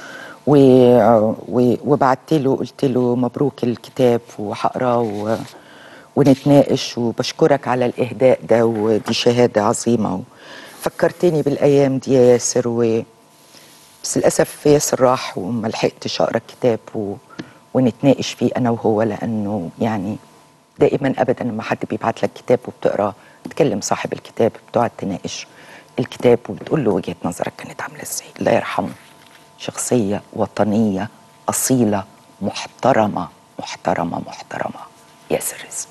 وبعت له قلت له مبروك الكتاب وهقراه ونتناقش، وبشكرك على الاهداء ده ودي شهاده عظيمه. فكرتني بالايام دي يا ياسر، و بس للاسف ياسر راح وما لحقتش اقرا الكتاب و... ونتناقش فيه انا وهو، لانه يعني دائما ابدا لما حد بيبعت لك كتاب وبتقراه تكلم صاحب الكتاب، بتقعد تناقش الكتاب وبتقول له وجهه نظرك كانت عامله ازاي. الله يرحمه، شخصيه وطنيه اصيله محترمه محترمه محترمه ياسر رزق.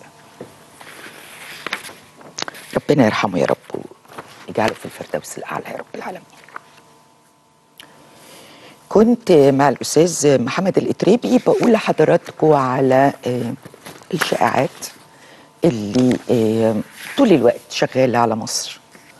ربنا يرحمه يا رب ويجعله في الفردوس الاعلى يا رب العالمين. كنت مع الاستاذ محمد الاتريبي بقول لحضراتكم على الشائعات اللي طول الوقت شغاله على مصر،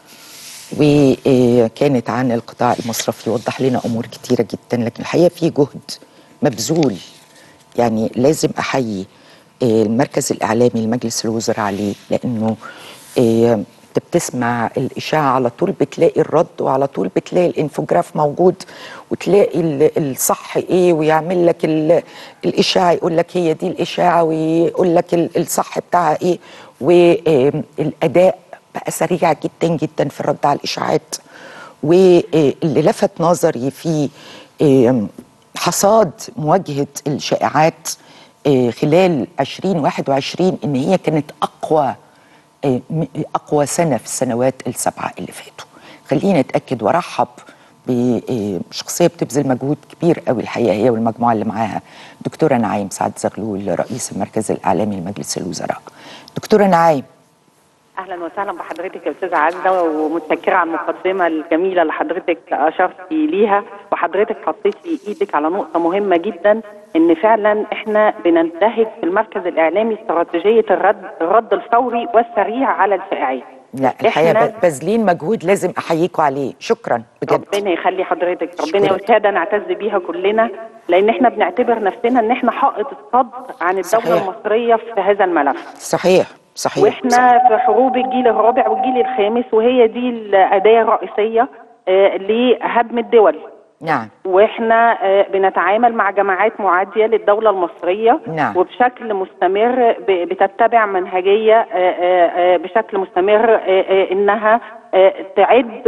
وكانت عن القطاع المصرفي. وضح لنا امور كتيره جدا، لكن الحقيقه في جهد مبذول يعني لازم احيي المركز الاعلامي لمجلس الوزراء عليه، لانه انت بتسمع الاشاعه على طول بتلاقي الرد، وعلى طول بتلاقي الانفوجراف موجود، وتلاقي الصح ايه، ويعمل لك الاشاعه يقول لك هي دي الاشاعه، ويقول لك الصح بتاعها ايه. والاداء بقى سريع جدا جدا في الرد على الاشاعات. واللي لفت نظري في حصاد مواجهه الشائعات خلال ألفين وواحد وعشرين ان هي كانت اقوى أقوى سنة في السنوات السبعة اللي فاتوا. خلينا نتأكد وارحب بشخصية بتبذل مجهود كبير قوي الحقيقة، هي والمجموعة اللي معاها، دكتورة نعيم سعد زغلول رئيس المركز الإعلامي لمجلس الوزراء. دكتورة نعيم، اهلا وسهلا بحضرتك يا استاذه عزه، ومتشكره على المقدمه الجميله اللي حضرتك اشرتي ليها، وحضرتك حطيتي ايدك على نقطه مهمه جدا، ان فعلا احنا بننتهج في المركز الاعلامي استراتيجيه الرد الرد الفوري والسريع على الشائعات. لا الحقيقه باذلين مجهود لازم احييكم عليه، شكرا بجد. ربنا يخلي حضرتك، ربنا وشهاده نعتز بيها كلنا، لان احنا بنعتبر نفسنا ان احنا حائط الصد عن الدوله صحيح. المصريه في هذا الملف. صحيح صحيح. واحنا صحيح. في حروب الجيل الرابع والجيل الخامس، وهي دي الاداه الرئيسيه آه لهدم الدول. نعم. واحنا آه بنتعامل مع جماعات معاديه للدوله المصريه. نعم. وبشكل مستمر بتتبع منهجيه آه آه بشكل مستمر آه آه انها آه تعد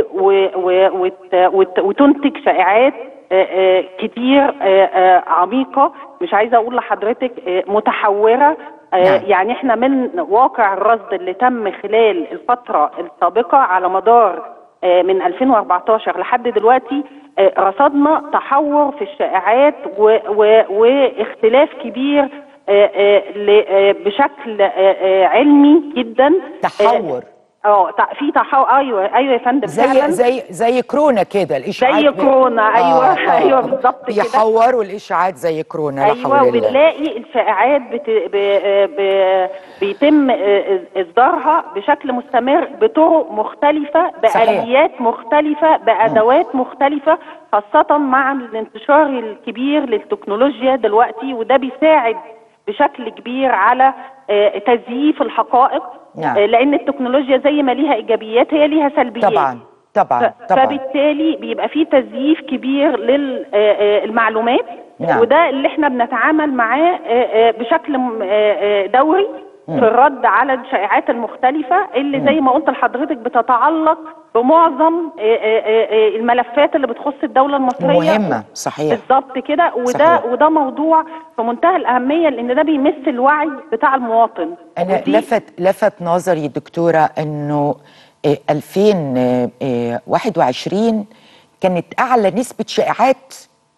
وتنتج شائعات آه آه كتير آه آه عميقه، مش عايزه اقول لحضرتك آه متحوره. نعم. يعني احنا من واقع الرصد اللي تم خلال الفترة السابقة على مدار من ألفين وأربعتاشر لحد دلوقتي، رصدنا تحور في الشائعات واختلاف كبير بشكل علمي جدا. تحور اه في تحول. ايوه ايوه يا فندم، زي فعلا زي زي كرونا كده، الاشاعات زي كورونا. ايوه آه آه ايوه بالظبط كده، بيحوروا الاشاعات زي كورونا. ايوه. وبنلاقي الشائعات بت... ب... ب... بيتم اصدارها بشكل مستمر بطرق مختلفه، باليات صحيح. مختلفه، بادوات م. مختلفه، خاصه مع الانتشار الكبير للتكنولوجيا دلوقتي، وده بيساعد بشكل كبير على تزييف الحقائق. نعم. لان التكنولوجيا زي ما ليها ايجابيات هي ليها سلبيات. طبعا طبعا طبعا. فبالتالي بيبقى في تزييف كبير للمعلومات. نعم. وده اللي احنا بنتعامل معاه بشكل دوري في الرد على الشائعات المختلفة اللي زي ما قلت لحضرتك بتتعلق بمعظم الملفات اللي بتخص الدولة المصرية. مهمة، صحيح. بالظبط كده. وده صحيح. وده موضوع في منتهى الأهمية لأن ده بيمس الوعي بتاع المواطن. أنا لفت لفت نظري دكتورة إنه ألفين وواحد وعشرين كانت أعلى نسبة شائعات.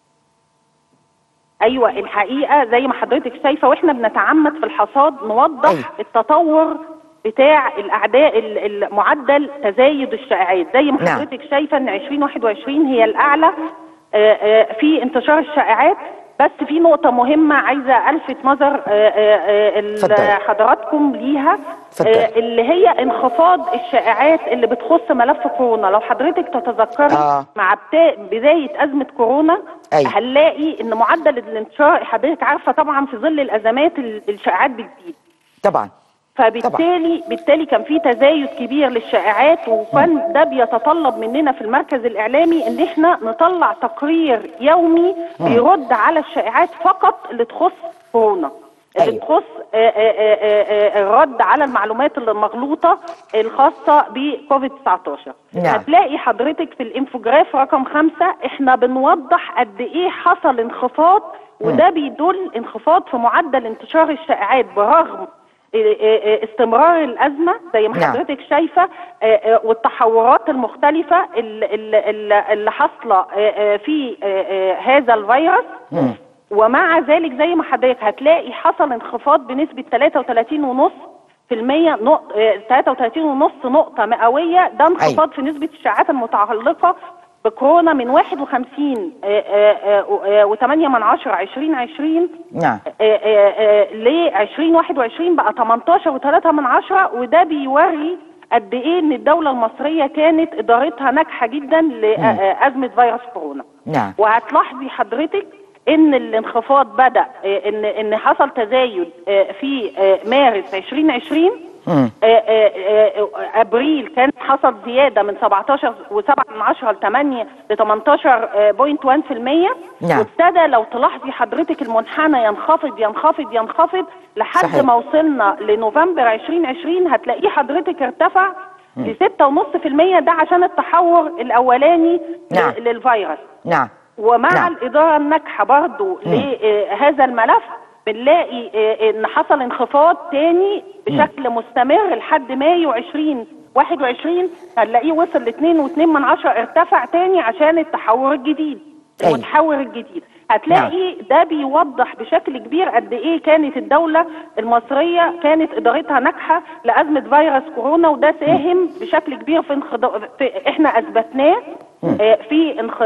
ايوه الحقيقه زي ما حضرتك شايفه، واحنا بنتعمد في الحصاد نوضح أيوة. التطور بتاع الاعداء، معدل تزايد الشائعات زي ما حضرتك نعم. شايفه ان ألفين وواحد وعشرين هي الاعلى في انتشار الشائعات. بس في نقطة مهمة عايزة ألفت نظر حضراتكم ليها، اللي هي انخفاض الشائعات اللي بتخص ملف كورونا. لو حضرتك تتذكري آه. مع بداية أزمة كورونا أيوة. هنلاقي إن معدل الانتشار، حضرتك عارفة طبعا في ظل الأزمات الشائعات بتزيد طبعا، فبالتالي طبعا. بالتالي كان في تزايد كبير للشائعات، وكان ده بيتطلب مننا في المركز الإعلامي إن احنا نطلع تقرير يومي بيرد على الشائعات فقط اللي تخص كورونا، اللي أيوة. تخص الرد على المعلومات المغلوطة الخاصة بكوفيد تسعتاشر. نعم. هتلاقي حضرتك في الانفوجراف رقم خمسة احنا بنوضح قد ايه حصل انخفاض، وده بيدل انخفاض في معدل انتشار الشائعات برغم استمرار الأزمة زي ما حضرتك شايفة، والتحورات المختلفة اللي حاصلة في هذا الفيروس. ومع ذلك زي ما حضرتك هتلاقي حصل انخفاض بنسبة ثلاثة وثلاثين فاصلة خمسة بالمية، ثلاثة وثلاثين فاصلة خمسة نقطة مئوية. ده انخفاض في نسبة الشائعات المتعلقة بكورونا من واحد وخمسين وثمانية من عشرة ألفين وعشرين نعم ل ألفين وواحد وعشرين بقى تمنتاشر وثلاثة من عشرة. وده بيوري قد ايه ان الدولة المصرية كانت ادارتها ناجحة جدا لأزمة فيروس كورونا. نعم. وهتلاحظي حضرتك ان الانخفاض بدأ ان ان حصل تزايد في مارس ألفين وعشرين. ابريل كان حصل زياده من سبعتاشر وسبعة من عشرة ل ثمانية ل تمنتاشر فاصلة واحد بالمية. نعم. وابتدى لو تلاحظي حضرتك المنحنى ينخفض ينخفض ينخفض لحد صحيح. ما وصلنا لنوفمبر ألفين وعشرين هتلاقيه حضرتك ارتفع ل ستة فاصلة خمسة بالمية. ده عشان التحور الاولاني نعم. للفيروس. نعم. ومع نعم. الاداره الناجحه برضو لهذا الملف بنلاقي ان حصل انخفاض تاني بشكل مستمر لحد مايو ألفين وواحد وعشرين هنلاقيه وصل ل اثنين فاصلة اثنين من عشرة، ارتفع تاني عشان التحور الجديد المتحور الجديد. هتلاقي نعم. ده بيوضح بشكل كبير قد ايه كانت الدولة المصرية كانت ادارتها ناجحة لأزمة فيروس كورونا، وده ساهم بشكل كبير في, انخض... في احنا اثبتناه في انخ...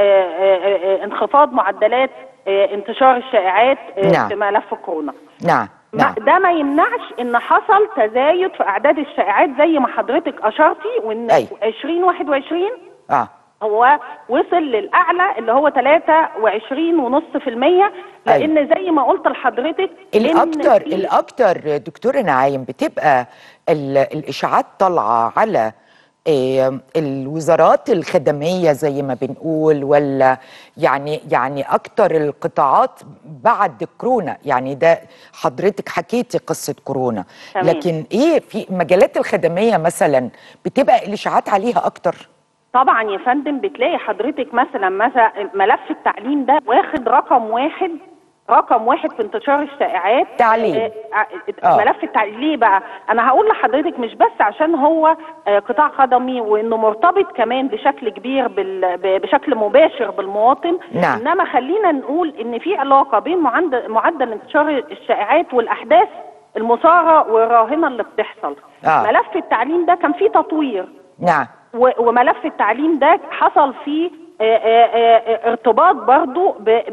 انخفاض معدلات انتشار الشائعات نعم. في ملف كورونا. نعم. نعم. ده ما يمنعش ان حصل تزايد في اعداد الشائعات زي ما حضرتك اشرتي، وان ألفين وواحد وعشرين اه هو وصل للاعلى اللي هو ثلاثة وعشرين فاصلة خمسة بالمية، لان أيوة. زي ما قلت لحضرتك الاكتر الاكتر دكتوره نعايم بتبقى الاشاعات طالعه على إيه الوزارات الخدمية زي ما بنقول، ولا يعني يعني أكتر القطاعات بعد كورونا؟ يعني ده حضرتك حكيتي قصة كورونا تمام. لكن إيه في المجالات الخدمية مثلا بتبقى الإشاعات عليها أكتر؟ طبعا يا فندم بتلاقي حضرتك مثلا مثلا ملف التعليم ده واخد رقم واحد رقم واحد في انتشار الشائعات. تعليم آه ملف التعليم ليه بقى؟ انا هقول لحضرتك مش بس عشان هو آه قطاع خدمي وانه مرتبط كمان بشكل كبير بال... بشكل مباشر بالمواطن. نعم. انما خلينا نقول ان في علاقه بين معدل, معدل انتشار الشائعات والاحداث المثاره والراهنه اللي بتحصل. آه. ملف التعليم ده كان فيه تطوير. نعم. و... وملف التعليم ده حصل فيه آآ آآ ارتباط برضو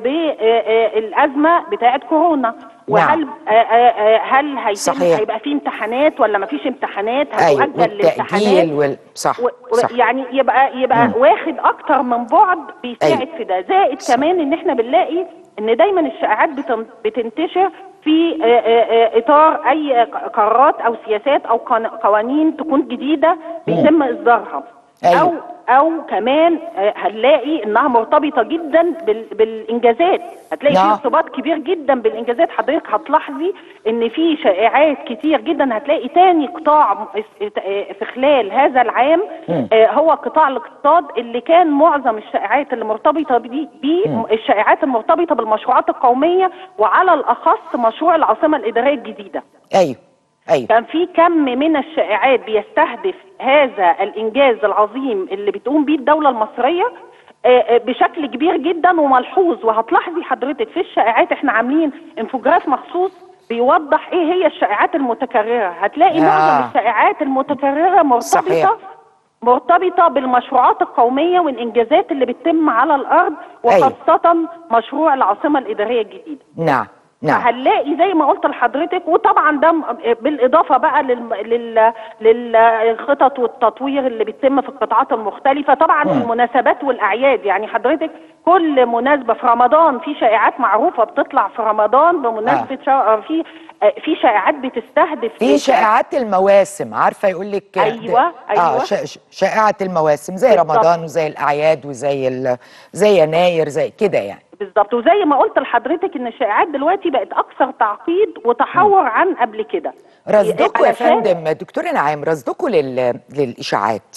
بالأزمة بتاعة كورونا. وهل آآ هل هيتم هيبقى في امتحانات ولا ما فيش امتحانات؟ هتؤجل الامتحانات وال... صح. و... صح يعني يبقى يبقى مم. واخد اكتر من بعد بيساعد في ده. زائد صح. كمان ان احنا بنلاقي ان دايما الشائعات بتن... بتنتشر في اطار اي قرارات او سياسات او قوانين تكون جديده بيتم اصدارها. أيوة. او او كمان هنلاقي انها مرتبطه جدا بالانجازات، هتلاقي في ارتباط كبير جدا بالانجازات. حضرتك هتلاحظي ان في شائعات كتير جدا. هتلاقي تاني قطاع في خلال هذا العام هو قطاع الاقتصاد، اللي كان معظم الشائعات اللي مرتبطه بيه الشائعات المرتبطه بالمشروعات القوميه، وعلى الاخص مشروع العاصمه الاداريه الجديده. ايوه أيوة. كان في كم من الشائعات بيستهدف هذا الإنجاز العظيم اللي بتقوم بيه الدولة المصرية بشكل كبير جدا وملحوظ. وهتلاحظي حضرتك في الشائعات احنا عاملين انفوجراف مخصوص بيوضح ايه هي الشائعات المتكررة. هتلاقي آه. معظم الشائعات المتكررة مرتبطة صحيح. مرتبطة بالمشروعات القومية والإنجازات اللي بتتم على الأرض، وخاصة أيوة. مشروع العاصمة الإدارية الجديدة. نعم نعم. هنلاقي زي ما قلت لحضرتك، وطبعا ده بالاضافه بقى لل... لل... للخطط والتطوير اللي بيتم في القطاعات المختلفه، طبعا م. المناسبات والاعياد. يعني حضرتك كل مناسبه في رمضان في شائعات معروفه بتطلع في رمضان بمناسبه آه. شا... في في شائعات بتستهدف في شائعات المواسم، عارفه يقول لك ايوه ايوه اه شائعه المواسم زي بالضبط. رمضان وزي الاعياد وزي ال... زي يناير زي كده يعني بالظبط. وزي ما قلت لحضرتك ان الشائعات دلوقتي بقت اكثر تعقيد وتحور عن قبل كده. رصدكم يا فندم دكتور نعيم، رصدكم لل... للاشاعات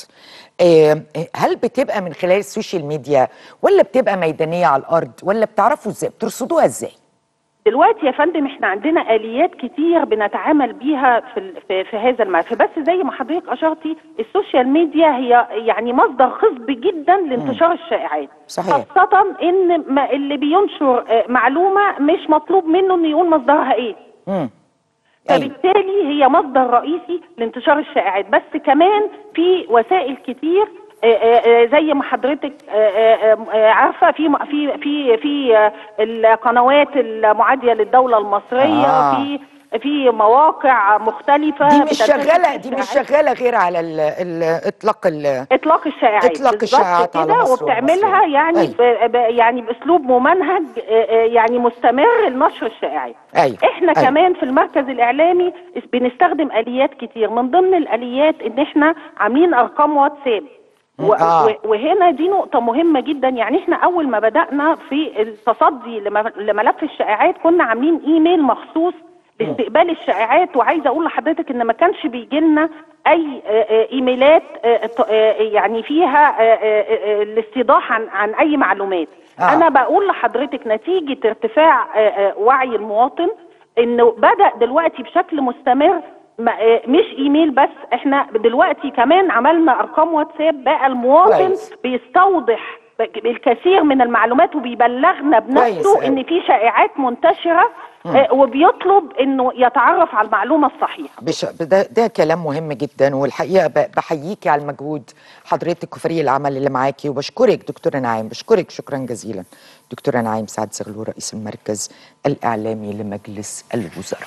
هل بتبقى من خلال السوشيال ميديا ولا بتبقى ميدانيه على الارض، ولا بتعرفوا ازاي بترصدوها ازاي؟ دلوقتي يا فندم احنا عندنا آليات كتير بنتعامل بيها في في, في هذا الملف، بس زي ما حضرتك اشرتي السوشيال ميديا هي يعني مصدر خصب جدا لانتشار م. الشائعات. صحيح. خاصة ان ما اللي بينشر معلومة مش مطلوب منه انه يقول مصدرها ايه. امم فبالتالي هي مصدر رئيسي لانتشار الشائعات. بس كمان في وسائل كتير زي ما حضرتك عارفه في في في في القنوات المعاديه للدوله المصريه. آه. في في مواقع مختلفه دي مش شغاله دي مش شغاله غير على ال ال اطلاق ال اطلاق الشائعات اطلاق الشائعات على مصر وبتعملها يعني أيوة. يعني باسلوب ممنهج يعني مستمر لنشر الشائعات. أيوة. احنا أيوة. كمان في المركز الاعلامي بنستخدم اليات كتير، من ضمن الاليات ان احنا عاملين ارقام واتساب. آه. وهنا دي نقطة مهمة جدا. يعني احنا أول ما بدأنا في التصدي لملف الشائعات كنا عاملين إيميل مخصوص لاستقبال الشائعات، وعايزة أقول لحضرتك إن ما كانش بيجي لنا أي إيميلات يعني فيها الاستيضاح عن عن أي معلومات. آه. أنا بقول لحضرتك نتيجة ارتفاع وعي المواطن إنه بدأ دلوقتي بشكل مستمر، مش ايميل بس، احنا دلوقتي كمان عملنا ارقام واتساب. بقى المواطن كويس. بيستوضح الكثير من المعلومات وبيبلغنا بنفسه ان في شائعات منتشره اه وبيطلب انه يتعرف على المعلومه الصحيحه. ده, ده كلام مهم جدا، والحقيقه بحييكي على المجهود حضرتك وفريق العمل اللي معاكي، وبشكرك دكتوره نعيم، بشكرك شكرا جزيلا دكتوره نعيم سعد زغلول رئيس المركز الاعلامي لمجلس الوزراء.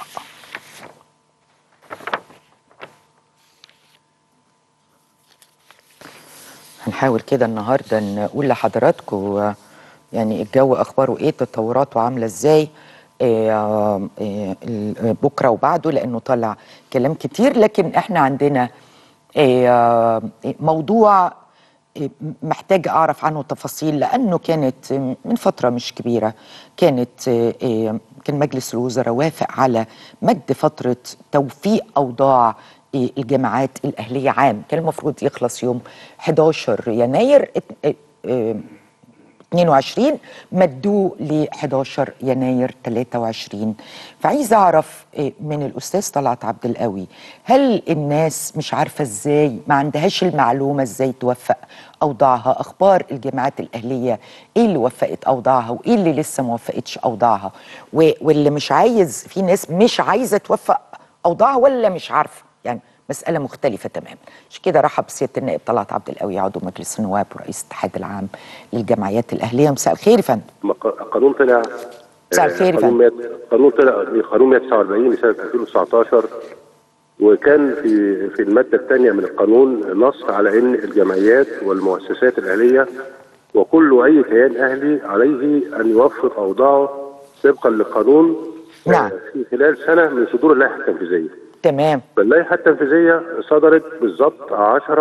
هنحاول كده النهارده نقول لحضراتكم يعني الجو اخباره ايه، تطوراته عامله ازاي إيه إيه بكره وبعده، لانه طلع كلام كتير. لكن احنا عندنا إيه موضوع محتاج اعرف عنه تفاصيل، لانه كانت من فتره مش كبيره كانت إيه كان مجلس الوزراء وافق على مد فتره توفيق اوضاع الجامعات الأهلية عام، كان المفروض يخلص يوم حداشر يناير اثنين وعشرين، مدوه ل حداشر يناير ثلاثة وعشرين. فعايز أعرف من الأستاذ طلعت عبد القوي، هل الناس مش عارفة إزاي، ما عندهاش المعلومة إزاي توفق أوضاعها؟ أخبار الجامعات الأهلية إيه اللي وفقت أوضاعها وإيه اللي لسه ما وفقتش أوضاعها، واللي مش عايز، في ناس مش عايزة توفق أوضاعها ولا مش عارفة، يعني مسألة مختلفة تماما. عشان كده رحب بسيادة النائب طلعت عبد القوي عضو مجلس النواب ورئيس الاتحاد العام للجمعيات الأهلية. مساء الخير يا فندم. قانون طلع مساء الخير يا فندم. قانون طلع قانون مئة وتسعة وأربعين لسنة ألفين وتسعتاشر، وكان في في المادة الثانية من القانون نص على إن الجمعيات والمؤسسات الأهلية وكل أي كيان أهلي عليه أن يوفق أوضاعه طبقا للقانون نعم في خلال سنة من صدور اللائحة التنفيذية. تمام. فاللائحة التنفيذية صدرت بالظبط عشرة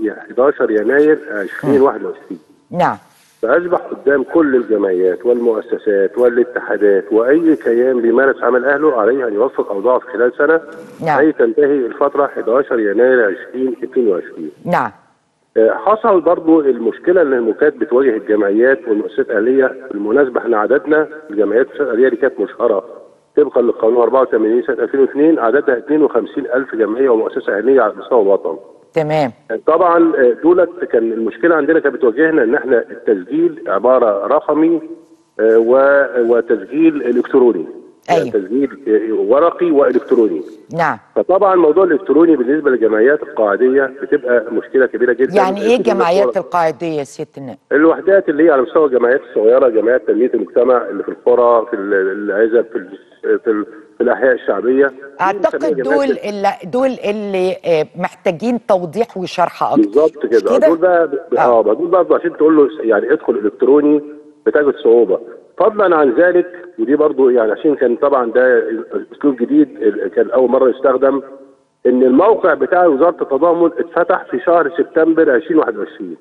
حداشر يناير ألفين وواحد وعشرين. نعم. فاصبح قدام كل الجمعيات والمؤسسات والاتحادات واي كيان بيمارس عمل اهله عليه ان يوفق اوضاعه في خلال سنه. نعم. اي تنتهي الفتره حداشر يناير ألفين واثنين وعشرين. نعم. حصل برضو المشكله ان المكات بتواجه الجمعيات والمؤسسات الاهليه. بالمناسبه احنا عددنا الجمعيات والمؤسسات الاهليه دي كانت مشهره طبقا للقانون أربعة وثمانين سنه ألفين واثنين، عددها اثنين وخمسين ألف جمعيه ومؤسسه اهليه على مستوى الوطن. تمام. طبعا دولت كان المشكله عندنا كانت بتواجهنا ان احنا التسجيل عباره رقمي وتسجيل الكتروني. أيوه. يعني تسجيل ورقي والكتروني. نعم. فطبعا الموضوع الالكتروني بالنسبه للجمعيات القاعديه بتبقى مشكله كبيره جدا. يعني ايه الجمعيات القاعديه يا سياده النائب؟ الوحدات اللي هي على مستوى الجمعيات الصغيره، جمعيات تنميه المجتمع اللي في القرى، في العزب، في في, في الاحياء الشعبيه. اعتقد دول اللي دول اللي محتاجين توضيح وشرح اكتر. بالظبط كده. دول بقى اه دول بقى عشان تقول له يعني ادخل الكتروني بتجد صعوبه. فضلا عن ذلك، ودي برضو يعني عشان كان طبعا ده اسلوب جديد كان اول مره يستخدم، ان الموقع بتاع وزاره التضامن اتفتح في شهر سبتمبر ألفين وواحد وعشرين.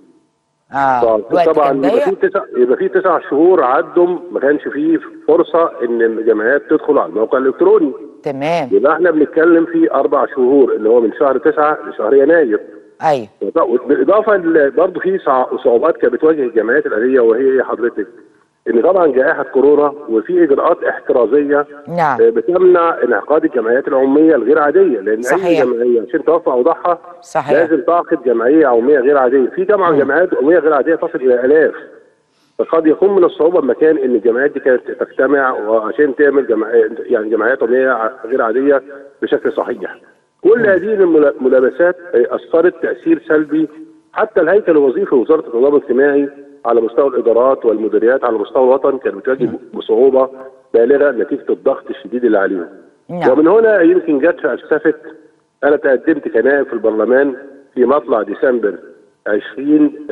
اه طبعا يبقى في تسع يبقى في تسع شهور عدوا ما كانش فيه فرصه ان الجمعيات تدخل على الموقع الالكتروني. تمام. يبقى احنا بنتكلم في اربع شهور اللي هو من شهر تسعه لشهر يناير. ايوه. بالاضافه برضه في صعوبات كانت بتواجه الجمعيات الاهليه، وهي حضرتك ان طبعا جائحه كورونا وفي اجراءات احترازيه. نعم. بتمنع انعقاد الجمعيات العموميه الغير عاديه، لان صحيح. اي جمعيه عشان توفى اوضاعها صحيح. لازم تعقد جمعيه عموميه غير عاديه. في طبعا جمعيات عموميه غير عاديه تصل الى الاف. فقد يكون من الصعوبه بمكان ان الجمعيات دي كانت تجتمع وعشان تعمل جمعيات يعني جمعيات عموميه غير عاديه بشكل صحيح. كل هذه الملابسات اثرت تاثير سلبي حتى الهيكل الوظيفي لوزاره التضامن الاجتماعي على مستوى الادارات والمديريات على مستوى الوطن كانت بتواجه بصعوبه بالغه نتيجه الضغط الشديد اللي عليهم. نعم. ومن هنا يمكن جت فلسفه، انا تقدمت كنائب في البرلمان في مطلع ديسمبر ألفين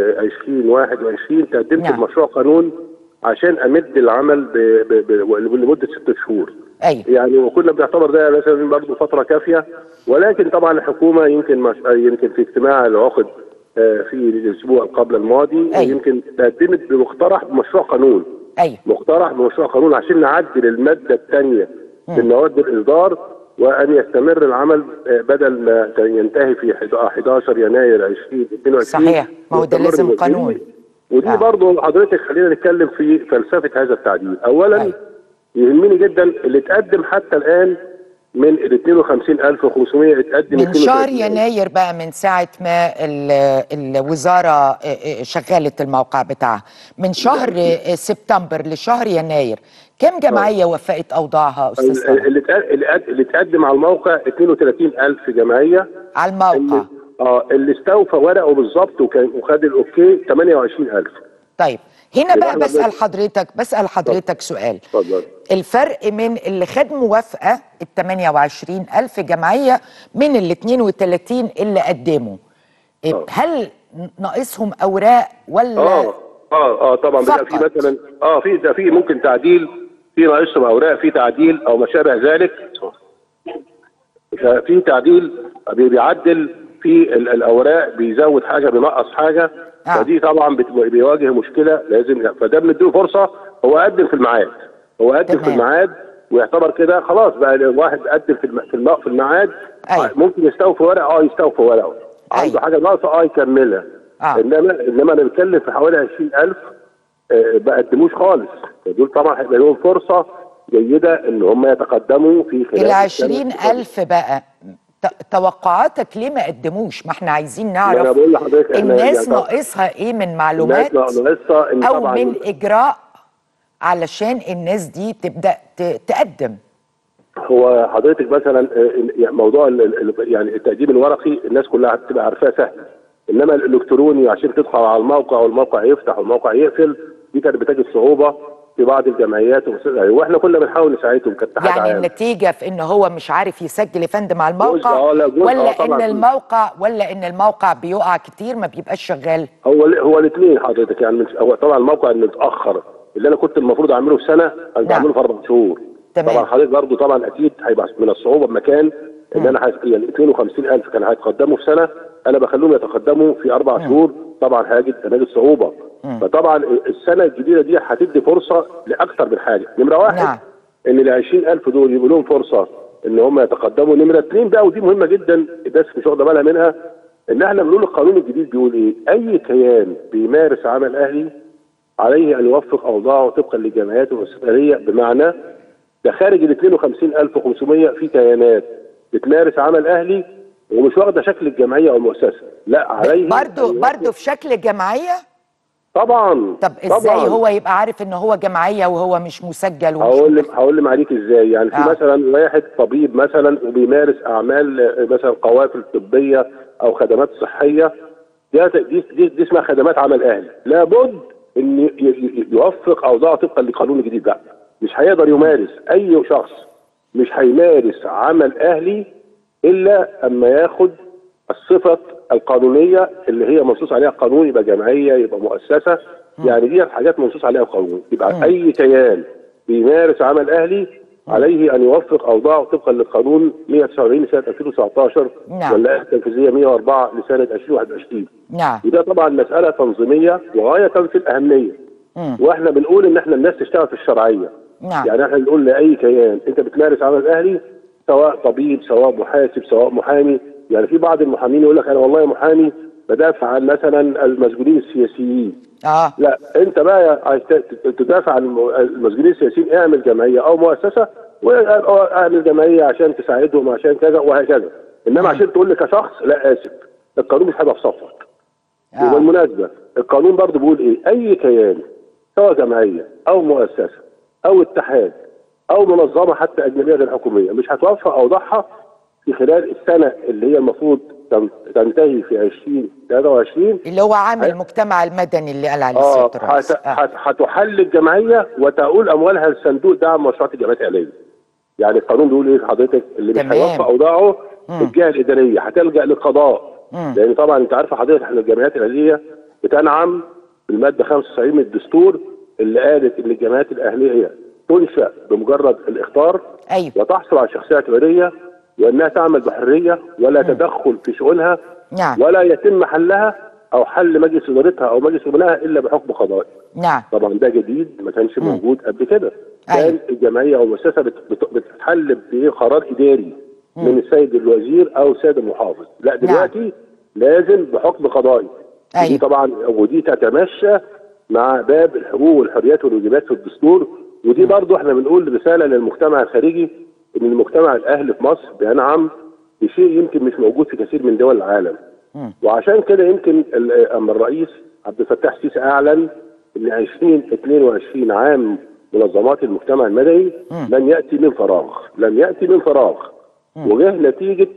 وواحد وعشرين، تقدمت نعم. بمشروع قانون عشان امد العمل ب... ب... ب... لمده ست شهور. أيوة. يعني وكنا بنعتبر ده مثلا برضه فتره كافيه، ولكن طبعا الحكومه يمكن مش... يمكن في اجتماع العقد في الاسبوع قبل الماضي أيوة. يمكن تقدمت بمقترح بمشروع قانون. ايوه. مقترح بمشروع قانون عشان نعدل الماده الثانيه من مواد الاصدار، وان يستمر العمل بدل ما ينتهي في حداشر يناير ألفين واثنين وعشرين. صحيح. ما هو ده لازم قانون. ودي آه. برضه حضرتك خلينا نتكلم في فلسفه هذا التعديل. اولا أيوة. يهمني جدا اللي اتقدم حتى الان من ال اثنين وخمسين ألف وخمسمائة اتقدم من شهر يناير بقى، من ساعة ما الوزارة شغلت الموقع بتاعها، من شهر سبتمبر لشهر يناير كم جمعية وفقت أوضاعها أستاذ طارق؟ اللي اللي اتقدم على الموقع اثنين وثلاثين ألف جمعية على الموقع. اللي اه اللي استوفى ورقه بالظبط وكان وخد الأوكي ثمانية وعشرين ألف. طيب هنا بقى بسأل حضرتك بسأل حضرتك سؤال. اتفضل. الفرق من اللي خد موافقة ال ثمانية وعشرين ألف جمعية من ال اثنين وثلاثين اللي قدموا، أوه. هل ناقصهم أوراق ولا اه اه اه طبعا بيبقى في مثلا اه في ده في ممكن تعديل، في ناقصهم أوراق، في تعديل أو ما شابه ذلك. في تعديل بيعدل في الأوراق، بيزود حاجة بينقص حاجة. آه. فدي طبعا بيواجه مشكله لازم، فده بنديله فرصه. هو قدم في الميعاد، هو قدم في الميعاد ويعتبر كده خلاص بقى الواحد قدم في في في الميعاد. أيوة. ممكن يستوفي ورقه اه يستوفي ورقه. أيوة. عنده حاجه ناقصه اه يكملها. آه. انما انما انا بتكلم في حوالي عشرين ألف آه ما قدموش خالص. دول طبعا هيبقى لهم فرصه جيده ان هم يتقدموا في خلال ال عشرين ألف بقى. توقعاتك ليه ما قدموش؟ ما احنا عايزين نعرف أنا بقول لحضرتك الناس ناقصها ايه من معلومات ناقصها إن او من اجراء علشان الناس دي تبدا تقدم. هو حضرتك مثلا موضوع يعني التقديم الورقي الناس كلها هتبقى عارفاه سهل، انما الالكتروني عشان تدخل على الموقع والموقع يفتح والموقع يقفل دي كانت بتجد صعوبه في بعض الجمعيات، واحنا كنا بنحاول نساعدهم كاتحاد يعني عام. النتيجه في ان هو مش عارف يسجل يا فندم على الموقع، جزء آه لا جزء ولا آه ان الموقع ولا ان الموقع بيقع كتير ما بيبقاش شغال؟ هو هو الاثنين حضرتك. يعني هو طبعا الموقع اللي اتاخر اللي انا كنت المفروض اعمله في سنه انا بعمله في اربع شهور. تمام. طبعا حضرتك برضه طبعا اكيد هيبقى من الصعوبه بمكان ان انا يعني اثنين وخمسين ألف كان هيتقدموا في سنه، انا بخليهم يتقدموا في اربع شهور، طبعا هاجد هنجد صعوبه. فطبعا السنه الجديده دي هتدي فرصه لاكثر من حاجه. نمره واحد نعم. ان ال عشرين ألف دول يبقى لهم فرصه ان هم يتقدموا. نمره اثنين بقى، ودي مهمه جدا الناس مش واخده بالها منها، ان احنا بنقول القانون الجديد بيقول ايه؟ اي كيان بيمارس عمل اهلي عليه ان يوفق اوضاعه طبقا للجمعيات المؤسساتيه، بمعنى ده خارج ال اثنين وخمسين ألف وخمسمية في كيانات بتمارس عمل اهلي ومش واخده شكل الجمعيه او المؤسسه، لا عليه برضه برضه في شكل جمعيه؟ طبعا. طب ازاي طبعا. هو يبقى عارف ان هو جمعيه وهو مش مسجل؟ هقول لك هقول لك عليك ازاي. يعني في آه. مثلا واحد طبيب مثلا وبيمارس اعمال مثلا قوافل طبيه او خدمات صحيه، دي دي, دي, دي اسمها خدمات عمل اهلي، لابد ان يوفق اوضاعه طبقا للقانون الجديد. بقى مش هيقدر يمارس، اي شخص مش هيمارس عمل اهلي الا اما ياخد الصفه القانونيه اللي هي منصوص عليها القانون، يبقى جمعيه يبقى مؤسسه. يعني دي حاجات منصوص عليها القانون. يبقى م. اي كيان بيمارس عمل اهلي عليه ان يوفق اوضاعه طبقا للقانون مئة وتسعة وأربعين لسنه ألفين وتسعتاشر. نعم. واللائحه التنفيذيه مئة وأربعة لسنه ألفين وواحد وعشرين. نعم. وده طبعا مساله تنظيميه وغايه في الاهميه. م. واحنا بنقول ان احنا الناس تشتغل في الشرعيه. نعم. يعني احنا بنقول لاي كيان انت بتمارس عمل اهلي، سواء طبيب سواء محاسب سواء محامي. يعني في بعض المحامين يقول لك انا والله محامي بدافع عن مثلا المسجونين السياسيين. اه لا، انت بقى عايز تدافع عن المسجونين السياسيين، اعمل جمعيه او مؤسسه، واعمل جمعيه عشان تساعدهم عشان كذا وهكذا. انما عشان تقول لي كشخص لا، اسف، القانون مش هيبقى في صفك. آه. وبالمناسبه القانون برضه بيقول ايه؟ اي كيان سواء جمعيه او مؤسسه او اتحاد او منظمه حتى اجنبيه غير حكوميه مش هتوفق اوضاعها في خلال السنه اللي هي المفروض تنتهي في ألفين وثلاثة وعشرين، اللي هو عام المجتمع المدني اللي قال عليه اه سيادة الرئيس. هتحل الجمعيه وتؤول اموالها لصندوق دعم مشروعات الجمعيات الاهليه. يعني القانون بيقول ايه حضرتك؟ اللي مش هيوفق اوضاعه الجهه الاداريه هتلجا للقضاء. لان طبعا انت عارفه حضرتك احنا الجمعيات الاهليه بتنعم بالماده خمسة وتسعين من الدستور اللي قالت ان الجمعيات الاهليه تنشا بمجرد الاخطار. أيوة. وتحصل على شخصيه اعتباريه، وانها تعمل بحريه ولا مم. تدخل في شؤونها. نعم. ولا يتم حلها او حل مجلس ادارتها او مجلس امنائها الا بحكم قضائي. نعم. طبعا ده جديد ما كانش مم. موجود قبل كده. أيوة. كان الجمعيه او المؤسسه بتتحل بقرار اداري مم. من السيد الوزير او السيد المحافظ. لا دلوقتي نعم. لازم بحكم قضائي. أيوة. ودي طبعا ودي تتماشى مع باب الحقوق والحريات والواجبات في الدستور. ودي برضو احنا بنقول رساله للمجتمع الخارجي ان المجتمع الاهلي في مصر بينعم بشيء يمكن مش موجود في كثير من دول العالم. م. وعشان كده يمكن اما الرئيس عبد الفتاح السيسي اعلن ان ألفين واثنين وعشرين عام منظمات المجتمع المدني م. لن ياتي من فراغ، لن ياتي من فراغ. م. وجه نتيجه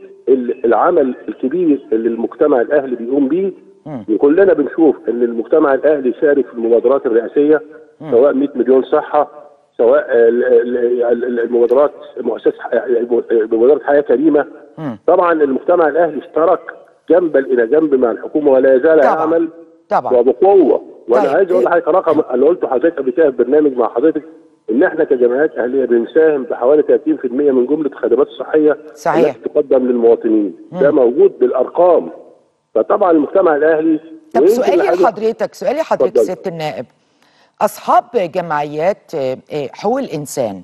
العمل الكبير اللي المجتمع الاهلي بيقوم بيه. وكلنا بنشوف ان المجتمع الاهلي شارك في المبادرات الرئاسيه، م. سواء مئة مليون صحه، سواء المبادرات مؤسسه مبادره حياه كريمه. م. طبعا المجتمع الاهلي اشترك جنبا الى جنب مع الحكومه ولا يزال يعمل طبعا وبقوه. وانا طيب. عايز اقول لحضرتك رقم انا قلته حضرتك قبل كده في برنامج مع حضرتك، ان احنا كجمعيات اهليه بنساهم بحوالي ثلاثين بالمئة من جمله الخدمات الصحيه صحيح التي تقدم للمواطنين. م. ده موجود بالارقام. فطبعا المجتمع الاهلي. طب سؤالي لحضرتك سؤالي لحضرتك سياده النائب، أصحاب جمعيات حقوق الإنسان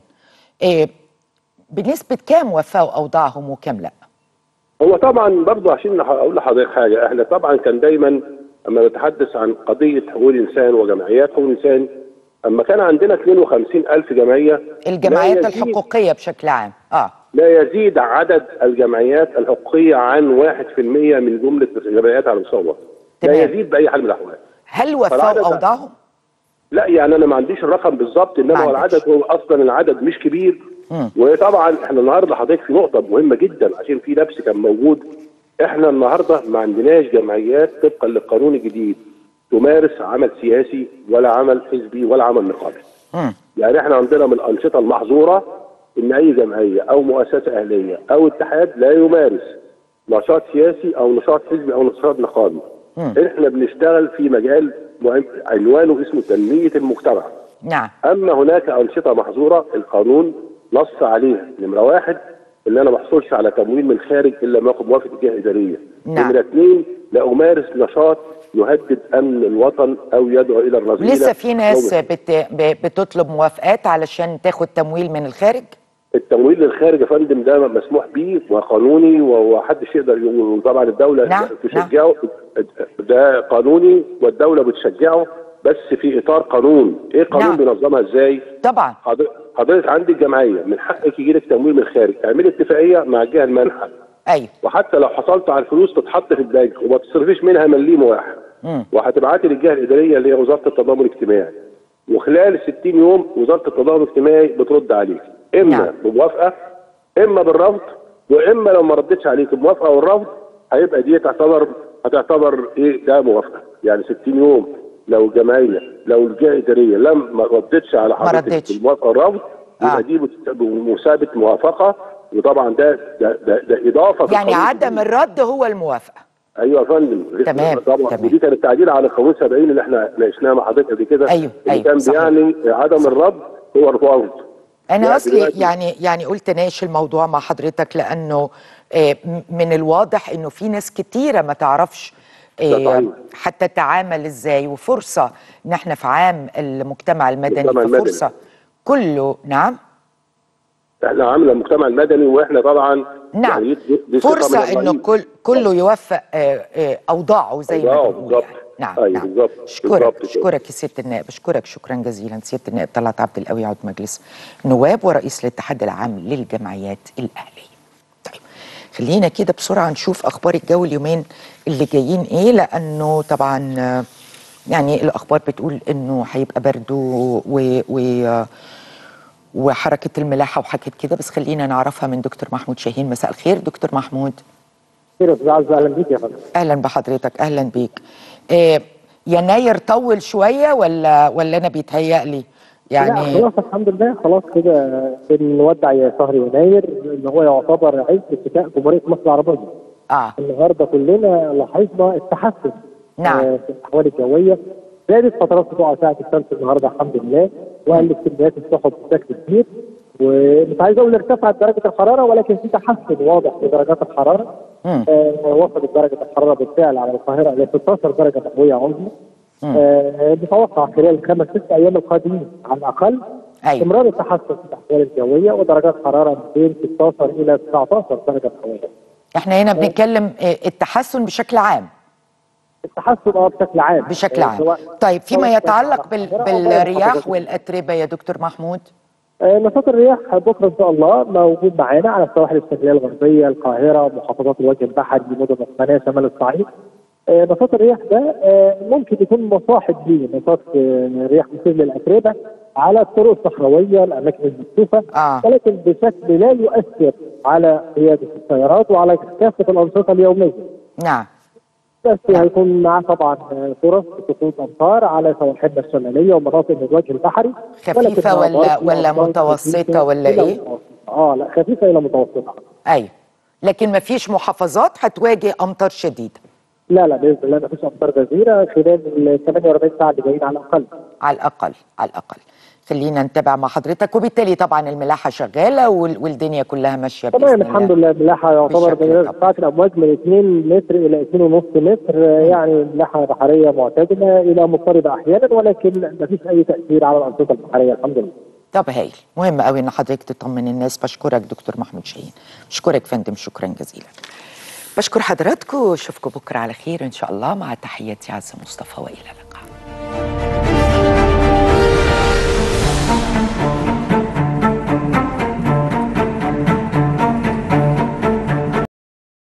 بنسبة كام وفوا أوضاعهم وكم لا؟ هو طبعا برضه عشان أقول لحضرتك حاجة، احنا طبعا كان دايما أما نتحدث عن قضية حقوق الإنسان وجمعيات حقوق الإنسان، أما كان عندنا اثنين وخمسين ألف جمعية الجمعيات الحقوقية بشكل عام اه لا يزيد عدد الجمعيات الحقوقية عن واحد بالمئة من جملة الجمعيات على المستوى. لا يزيد بأي حال من الأحوال. هل وفوا أوضاعهم؟ لا يعني انا ما عنديش الرقم بالظبط، انما هو العدد هو اصلا العدد مش كبير. م. وطبعا احنا النهارده حضرتك في نقطه مهمه جدا عشان في لبس كان موجود. احنا النهارده ما عندناش جمعيات طبقا للقانون الجديد تمارس عمل سياسي ولا عمل حزبي ولا عمل نقابي. يعني احنا عندنا من الانشطه المحظوره ان اي جمعيه او مؤسسه اهليه او اتحاد لا يمارس نشاط سياسي او نشاط حزبي او نشاط نقابي. م. احنا بنشتغل في مجال عنوانه اسمه تنمية المجتمع. نعم. أما هناك أنشطة محظورة القانون نص عليها. نمرة واحد ان انا ما احصلش على تمويل من خارج الا ما اخد موافقه الجهه الاداريه. نعم. نمره اثنين، لا امارس نشاط يهدد امن الوطن او يدعو الى الرذيله. لسه في ناس بت... بتطلب موافقات علشان تاخد تمويل من الخارج؟ التمويل للخارج يا فندم ده مسموح به وقانوني ومحدش يقدر، وطبعا الدوله نعم. تشجعه. نعم. ده قانوني والدوله بتشجعه بس في اطار قانون. ايه قانون نعم. بينظمها ازاي؟ طبعا حضرتك عندك جمعيه من حقك يجي لك تمويل من الخارج، اعملي اتفاقيه مع الجهه المانحه. ايوه. وحتى لو حصلت على الفلوس تتحط في البنك وما تصرفيش منها مليم واحد. امم وهتبعتي للجهه الاداريه اللي هي وزاره التضامن الاجتماعي، وخلال ستين يوم وزاره التضامن الاجتماعي بترد عليك اما نعم. بموافقه اما بالرفض، واما لو ما ردتش عليك بموافقه والرفض هيبقى دي تعتبر هتعتبر ايه ده موافقه. يعني ستين يوم لو الجمعيه لو الجهه الاداريه لم ما ردتش على حضرتك بالموافقه والرفض يبقى آه. دي بمثابه موافقه. وطبعا ده ده ده, ده اضافه يعني عدم الرد هو الموافقه. ايوه يا فندم. تمام طبعا. تمام. ودي كانت تعديل على قانون سبعين اللي احنا ناقشناه مع حضرتك قبل كده. ايوه ايوه كان صحيح. بيعني عدم صحيح. الرد هو الرفض. انا يعني اصلي يعني يعني قلت ناقش الموضوع مع حضرتك لانه من الواضح انه في ناس كتيره ما تعرفش حتى تعامل ازاي، وفرصه ان احنا في عام المجتمع المدني ففرصه كله. نعم احنا عامل المجتمع المدني واحنا طبعا نعم يعني فرصه انه كل كله يوفق اوضاعه زي ما بنقول يعني. نعم أيوة نعم بالزبط. اشكرك اشكرك يا سياده النائب، اشكرك شكرا جزيلا سياده النائب طلعت عبد القوي عضو مجلس النواب ورئيس الاتحاد العام للجمعيات الاهليه. طيب خلينا كده بسرعه نشوف اخبار الجو اليومين اللي جايين ايه، لانه طبعا يعني الاخبار بتقول انه هيبقى برد و, و وحركه الملاحه وحكت كده، بس خلينا نعرفها من دكتور محمود شاهين. مساء الخير دكتور محمود. خير يا استاذ، اهلا بيك يا فندم. اهلا بحضرتك. اهلا بيك. إيه يناير طول شويه ولا ولا انا بيتهيأ لي يعني؟ لا خلاص الحمد لله، خلاص كده بنودع يا شهر يناير اللي هو يعتبر عز اتفاق جمهوريه مصر العربيه. اه النهارده كلنا لاحظنا التحسن نعم آه في الاحوال الجويه. زادت فترات سطوع ساعه الشمس النهارده الحمد لله، وقلت كميات السحب بشكل كبير، ومش عايز اقول ارتفعت درجه الحراره ولكن في تحسن واضح في درجات الحراره. آه وصلت درجه الحراره بالفعل على القاهره الى ستاشر درجه مئويه عظمى. آه نتوقع خلال الخمس ست ايام القادمين على الاقل استمرار أيوة. التحسن في الاحوال الجويه ودرجات حراره بين ستاشر الى تسعتاشر درجه مئويه. احنا هنا بنتكلم التحسن بشكل عام. التحسن اه بشكل عام بشكل عام. طيب فيما يتعلق بال... بالرياح والاتربه يا دكتور محمود؟ آه نشاط الرياح بكره ان شاء الله موجود معانا على السواحل الشماليه الغربيه، القاهره، محافظات الوجه البحري، مدن القناه، شمال الصعيد. آه نشاط الرياح ده آه ممكن يكون مصاحب ليه نشاط آه رياح مثير للاتربه على الطرق الصحراويه، الاماكن المكشوفه، آه. ولكن بشكل لا يؤثر على قياده السيارات وعلى كافه الانشطه اليوميه. نعم. بس هيكون معاه طبعا فرص سقوط امطار على سواحلنا الشماليه ومناطق من الوجه البحري. خفيفه ولا ولا متوسطه ولا ايه؟ اه لا خفيفه الى متوسطه. ايوه، لكن ما فيش محافظات هتواجه امطار شديده. لا لا باذن الله ما فيش امطار غزيره خلال ال ثمانية وأربعين ساعه اللي جايين على الاقل. على الاقل على الاقل. خلينا نتابع مع حضرتك، وبالتالي طبعا الملاحه شغاله والدنيا كلها ماشيه باذن الله. تمام الحمد لله. الملاحه يعتبر ارتفاعات الامواج من اتنين متر الى اتنين ونص متر، يعني الملاحه بحريه معتدله الى مضطربه احيانا، ولكن ما فيش اي تاثير على الانشطه البحريه الحمد لله. طب هايل، مهم قوي ان حضرتك تطمن الناس. بشكرك دكتور محمود شاهين. بشكرك فندم، شكرا جزيلا. بشكر حضراتكم واشوفكم بكره على خير ان شاء الله، مع تحياتي عزه مصطفى والى اللقاء.